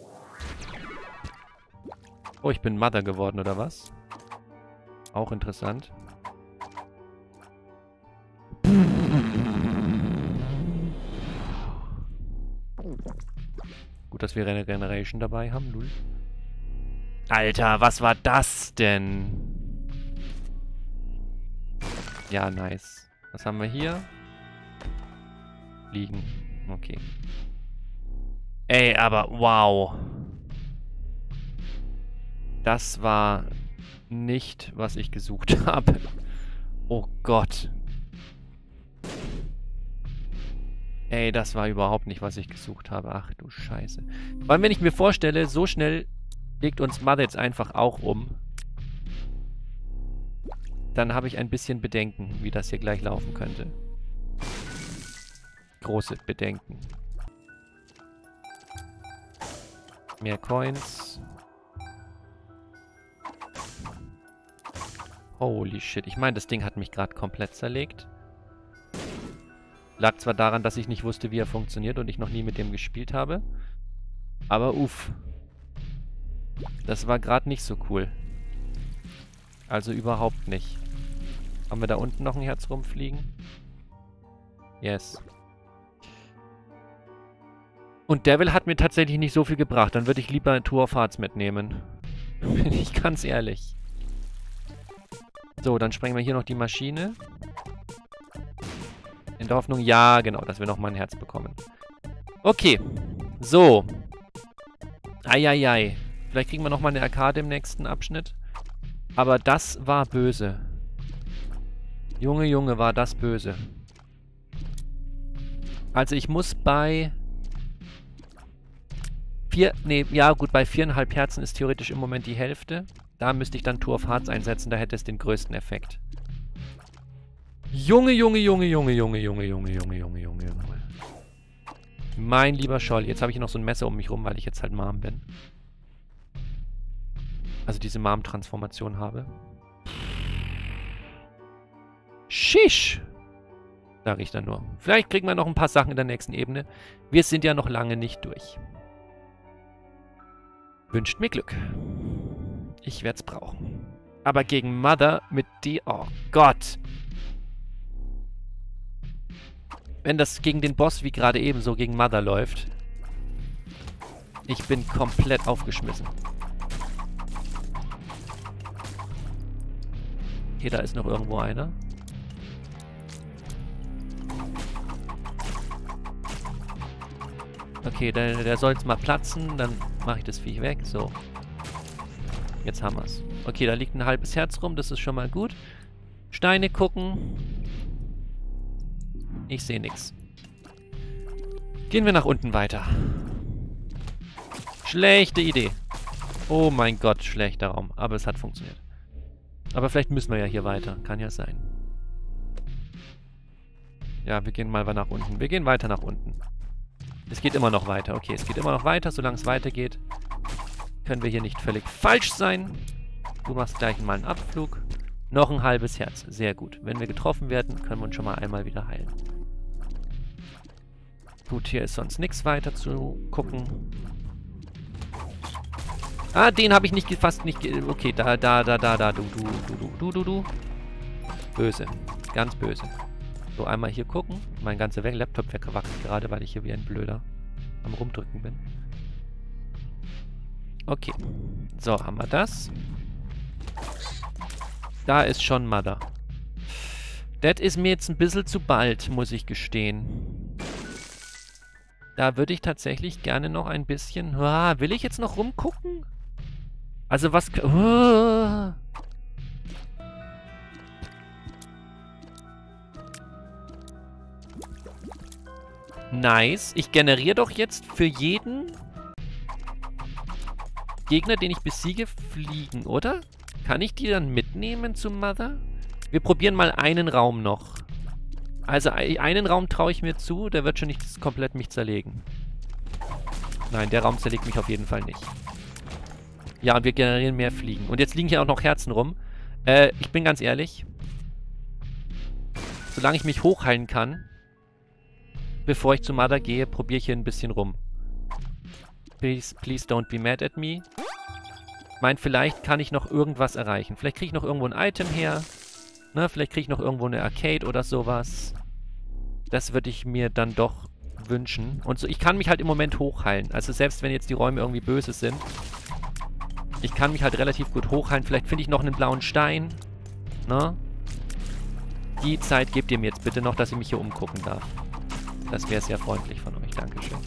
[SPEAKER 1] Oh, ich bin Mother geworden, oder was? Auch interessant. Gut, dass wir Regeneration dabei haben, lul. Alter, was war das denn? Ja, nice. Was haben wir hier? Liegen. Okay. Ey, aber wow. Das war nicht, was ich gesucht habe. Oh Gott. Ey, das war überhaupt nicht, was ich gesucht habe. Ach du Scheiße. Vor allem, wenn ich mir vorstelle, so schnell legt uns Mother jetzt einfach auch um. Dann habe ich ein bisschen Bedenken, wie das hier gleich laufen könnte. Große Bedenken. Mehr Coins. Holy shit. Ich meine, das Ding hat mich gerade komplett zerlegt. Lag zwar daran, dass ich nicht wusste, wie er funktioniert und ich noch nie mit dem gespielt habe. Aber uff. Das war gerade nicht so cool. Also überhaupt nicht. Haben wir da unten noch ein Herz rumfliegen? Yes. Und Devil hat mir tatsächlich nicht so viel gebracht. Dann würde ich lieber Two of Hearts mitnehmen. Bin ich ganz ehrlich. So, dann sprengen wir hier noch die Maschine. In der Hoffnung, ja, genau, dass wir noch mal ein Herz bekommen. Okay. So. Eieiei. Vielleicht kriegen wir noch mal eine Arkade im nächsten Abschnitt. Aber das war böse. Junge, Junge, war das böse. Also ich muss bei... Vier, nee, ja gut, bei viereinhalb Herzen ist theoretisch im Moment die Hälfte. Da müsste ich dann Two of Hearts einsetzen, da hätte es den größten Effekt. Junge, Junge, Junge, Junge, Junge, Junge, Junge, Junge, Junge, Junge, Junge. Mein lieber Scholl, jetzt habe ich noch so ein Messer um mich rum, weil ich jetzt halt Mom bin. Also diese Mom-Transformation habe. Shish! Sage ich dann nur. Vielleicht kriegen wir noch ein paar Sachen in der nächsten Ebene. Wir sind ja noch lange nicht durch. Wünscht mir Glück. Ich werde es brauchen. Aber gegen Mother mit die... Oh Gott. Wenn das gegen den Boss wie gerade eben so gegen Mother läuft. Ich bin komplett aufgeschmissen. Okay, da ist noch irgendwo einer. Okay, der, der soll jetzt mal platzen. Dann mache ich das Viech weg. So. Jetzt haben wir es. Okay, da liegt ein halbes Herz rum. Das ist schon mal gut. Steine gucken. Ich sehe nichts. Gehen wir nach unten weiter. Schlechte Idee. Oh mein Gott, schlechter Raum. Aber es hat funktioniert. Aber vielleicht müssen wir ja hier weiter. Kann ja sein. Ja, wir gehen mal nach unten. Wir gehen weiter nach unten. Es geht immer noch weiter. Okay, es geht immer noch weiter. Solange es weitergeht, können wir hier nicht völlig falsch sein. Du machst gleich mal einen Abflug. Noch ein halbes Herz. Sehr gut. Wenn wir getroffen werden, können wir uns schon mal einmal wieder heilen. Gut, hier ist sonst nichts weiter zu gucken. Ah, den habe ich nicht fast nicht... Okay, da, da, da, da, da. Du, du, du, du, du, du. Böse. Ganz böse. So, einmal hier gucken. Mein ganzer Laptop weggewackelt gerade, weil ich hier wie ein Blöder am Rumdrücken bin. Okay. So, haben wir das. Da ist schon Mother. Das ist mir jetzt ein bisschen zu bald, muss ich gestehen. Da würde ich tatsächlich gerne noch ein bisschen... Ah, will ich jetzt noch rumgucken? Also was... Uh. Nice. Ich generiere doch jetzt für jeden Gegner, den ich besiege, Fliegen, oder? Kann ich die dann mitnehmen zum Mother? Wir probieren mal einen Raum noch. Also einen Raum traue ich mir zu, der wird schon nicht komplett mich zerlegen. Nein, der Raum zerlegt mich auf jeden Fall nicht. Ja, und wir generieren mehr Fliegen. Und jetzt liegen hier auch noch Herzen rum. Äh, ich bin ganz ehrlich. Solange ich mich hochheilen kann, bevor ich zu Mother gehe, probiere ich hier ein bisschen rum. Please, please don't be mad at me. Ich meine, vielleicht kann ich noch irgendwas erreichen. Vielleicht kriege ich noch irgendwo ein Item her. Ne, vielleicht kriege ich noch irgendwo eine Arcade oder sowas. Das würde ich mir dann doch wünschen. Und so, ich kann mich halt im Moment hochheilen. Also selbst wenn jetzt die Räume irgendwie böse sind. Ich kann mich halt relativ gut hochheilen. Vielleicht finde ich noch einen blauen Stein. Ne? Die Zeit gebt ihr mir jetzt bitte noch, dass ich mich hier umgucken darf. Das wäre sehr freundlich von euch. Dankeschön.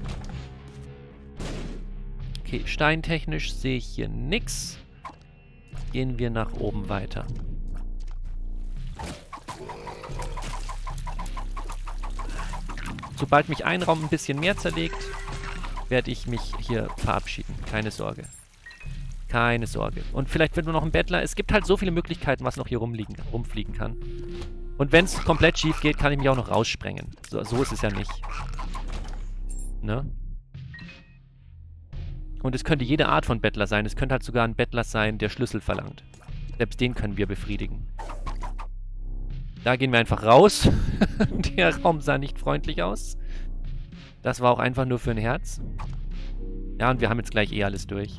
[SPEAKER 1] Okay, steintechnisch sehe ich hier nichts. Gehen wir nach oben weiter. Sobald mich ein Raum ein bisschen mehr zerlegt, werde ich mich hier verabschieden. Keine Sorge. Keine Sorge. Und vielleicht wird nur noch ein Bettler. Es gibt halt so viele Möglichkeiten, was noch hier rumliegen, rumfliegen kann. Und wenn es komplett schief geht, kann ich mich auch noch raussprengen. So, so ist es ja nicht. Ne? Und es könnte jede Art von Bettler sein. Es könnte halt sogar ein Bettler sein, der Schlüssel verlangt. Selbst den können wir befriedigen. Da gehen wir einfach raus. Der Raum sah nicht freundlich aus. Das war auch einfach nur für ein Herz. Ja, und wir haben jetzt gleich eh alles durch.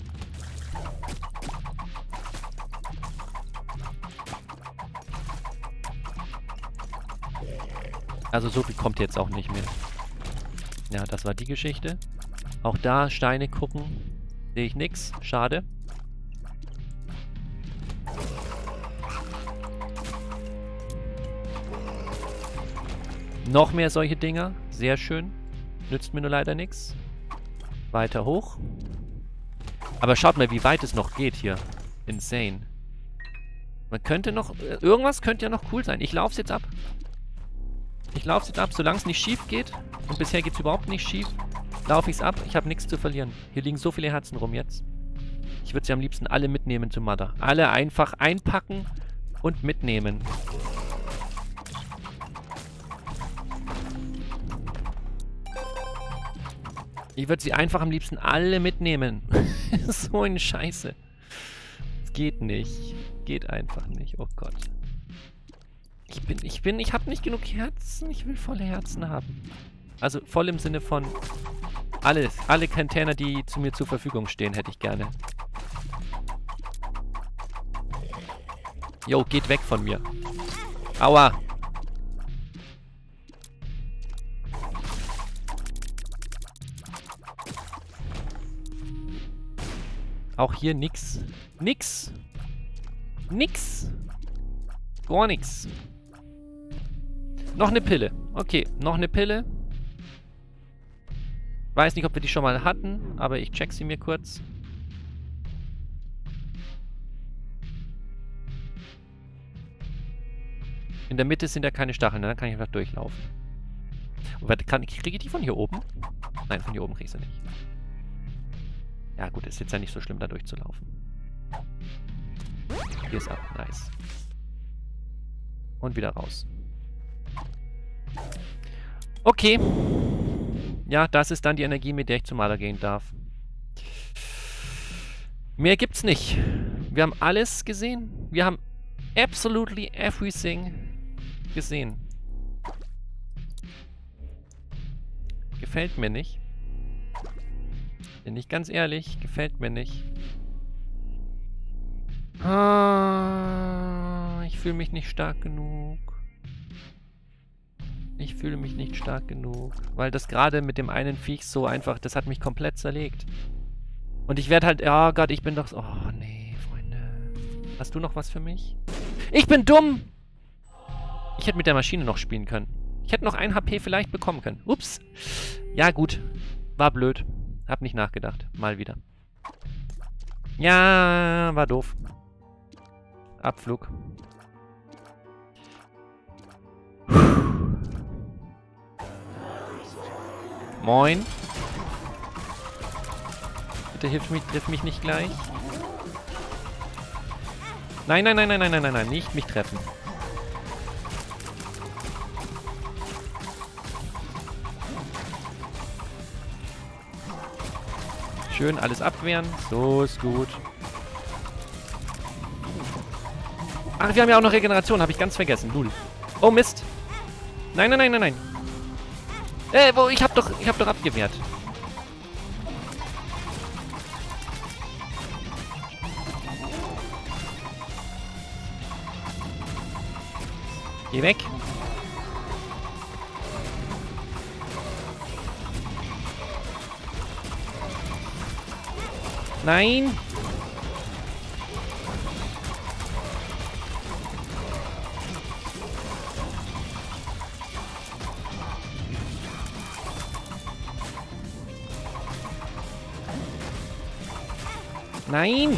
[SPEAKER 1] Also so viel kommt jetzt auch nicht mehr. Ja, das war die Geschichte. Auch da Steine gucken. Sehe ich nichts. Schade. Noch mehr solche Dinger. Sehr schön. Nützt mir nur leider nichts. Weiter hoch. Aber schaut mal, wie weit es noch geht hier. Insane. Man könnte noch... Irgendwas könnte ja noch cool sein. Ich laufe es jetzt ab. Ich laufe es jetzt ab, solange es nicht schief geht. Und bisher geht es überhaupt nicht schief. Laufe ich es ab. Ich habe nichts zu verlieren. Hier liegen so viele Herzen rum jetzt. Ich würde sie am liebsten alle mitnehmen zu Mother. Alle einfach einpacken und mitnehmen. Ich würde sie einfach am liebsten alle mitnehmen. So eine Scheiße. Es geht nicht. Geht einfach nicht. Oh Gott. Ich bin, ich bin, ich habe nicht genug Herzen. Ich will volle Herzen haben. Also voll im Sinne von alles. Alle Container, die zu mir zur Verfügung stehen, hätte ich gerne. Jo, geht weg von mir. Aua. Auch hier nix. Nix. Nix. Gar nix. Noch eine Pille. Okay, noch eine Pille. Weiß nicht, ob wir die schon mal hatten, aber ich check sie mir kurz. In der Mitte sind ja keine Stacheln, dann kann ich einfach durchlaufen. Kriege ich die von hier oben? Nein, von hier oben kriege ich sie nicht. Ja gut, ist jetzt ja nicht so schlimm, da durchzulaufen. Hier ist ab, nice. Und wieder raus. Okay. Ja, das ist dann die Energie, mit der ich zum Maler gehen darf. Mehr gibt's nicht. Wir haben alles gesehen. Wir haben absolutely everything gesehen. Gefällt mir nicht. Bin ich ganz ehrlich, gefällt mir nicht. Ah, ich fühle mich nicht stark genug. Ich fühle mich nicht stark genug. Weil das gerade mit dem einen Viech so einfach, das hat mich komplett zerlegt. Und ich werde halt, oh Gott, ich bin doch so, oh nee, Freunde. Hast du noch was für mich? Ich bin dumm! Ich hätte mit der Maschine noch spielen können. Ich hätte noch ein H P vielleicht bekommen können. Ups. Ja, gut. War blöd. Hab nicht nachgedacht. Mal wieder. Ja, war doof. Abflug. Moin. Bitte hilf mich, triff mich nicht gleich. Nein, nein, nein, nein, nein, nein, nein, nein, nicht mich treffen. Schön alles abwehren. So ist gut. Ach, wir haben ja auch noch Regeneration. Habe ich ganz vergessen. Lul. Oh, Mist. Nein, nein, nein, nein, nein. Äh, wo? Ich hab doch, ich hab doch abgewehrt. Geh weg. Nein. Nein.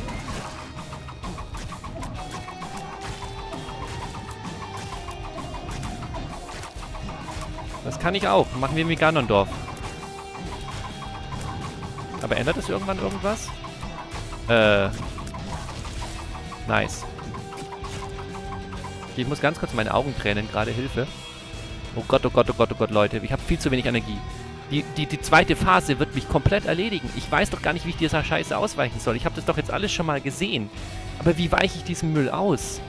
[SPEAKER 1] Das kann ich auch. Machen wir wie Ganondorf. Aber ändert es irgendwann irgendwas? Äh. Nice. Ich muss ganz kurz meine Augen tränen, gerade Hilfe. Oh Gott, oh Gott, oh Gott, oh Gott, Leute. Ich habe viel zu wenig Energie. Die, die, die zweite Phase wird mich komplett erledigen. Ich weiß doch gar nicht, wie ich dieser Scheiße ausweichen soll. Ich habe das doch jetzt alles schon mal gesehen. Aber wie weiche ich diesen Müll aus?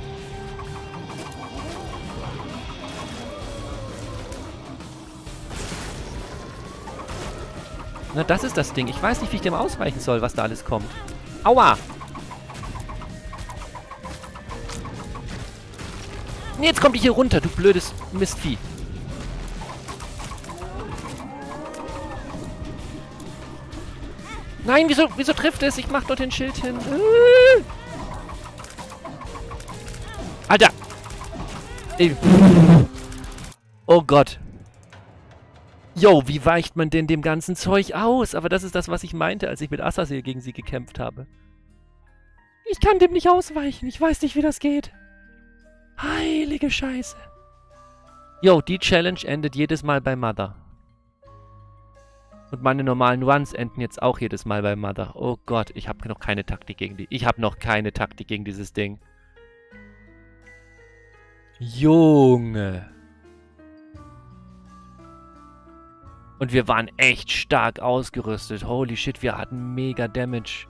[SPEAKER 1] Na, das ist das Ding. Ich weiß nicht, wie ich dem ausweichen soll, was da alles kommt. Aua! Jetzt kommt ich hier runter, du blödes Mistvieh. Nein, wieso, wieso trifft es? Ich mach dort den Schild hin. Alter! Ey. Oh Gott. Yo, wie weicht man denn dem ganzen Zeug aus? Aber das ist das, was ich meinte, als ich mit Azazel gegen sie gekämpft habe. Ich kann dem nicht ausweichen. Ich weiß nicht, wie das geht. Heilige Scheiße. Yo, die Challenge endet jedes Mal bei Mother. Und meine normalen Runs enden jetzt auch jedes Mal bei Mother. Oh Gott, ich habe noch keine Taktik gegen die. Ich habe noch keine Taktik gegen dieses Ding. Junge. Und wir waren echt stark ausgerüstet. Holy shit, wir hatten mega Damage.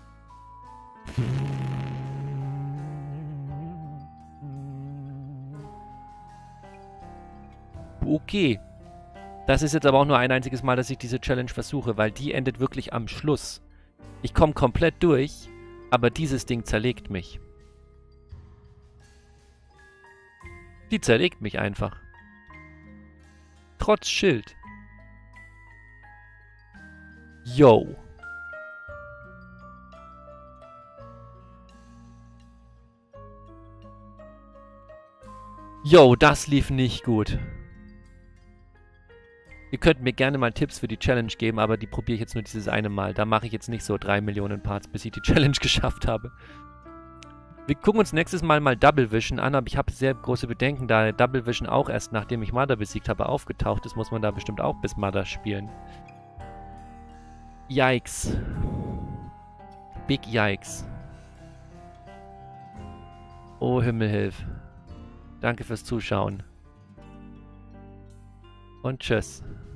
[SPEAKER 1] Okay. Das ist jetzt aber auch nur ein einziges Mal, dass ich diese Challenge versuche, weil die endet wirklich am Schluss. Ich komme komplett durch, aber dieses Ding zerlegt mich. Die zerlegt mich einfach. Trotz Schild. Yo. Yo, das lief nicht gut. Ihr könnt mir gerne mal Tipps für die Challenge geben, aber die probiere ich jetzt nur dieses eine Mal. Da mache ich jetzt nicht so drei Millionen Parts, bis ich die Challenge geschafft habe. Wir gucken uns nächstes Mal mal Double Vision an, aber ich habe sehr große Bedenken, da Double Vision auch erst nachdem ich Mother besiegt habe aufgetaucht ist, muss man da bestimmt auch bis Mother spielen. Yikes. Big Yikes. Oh Himmel, hilf. Danke fürs Zuschauen. Und tschüss.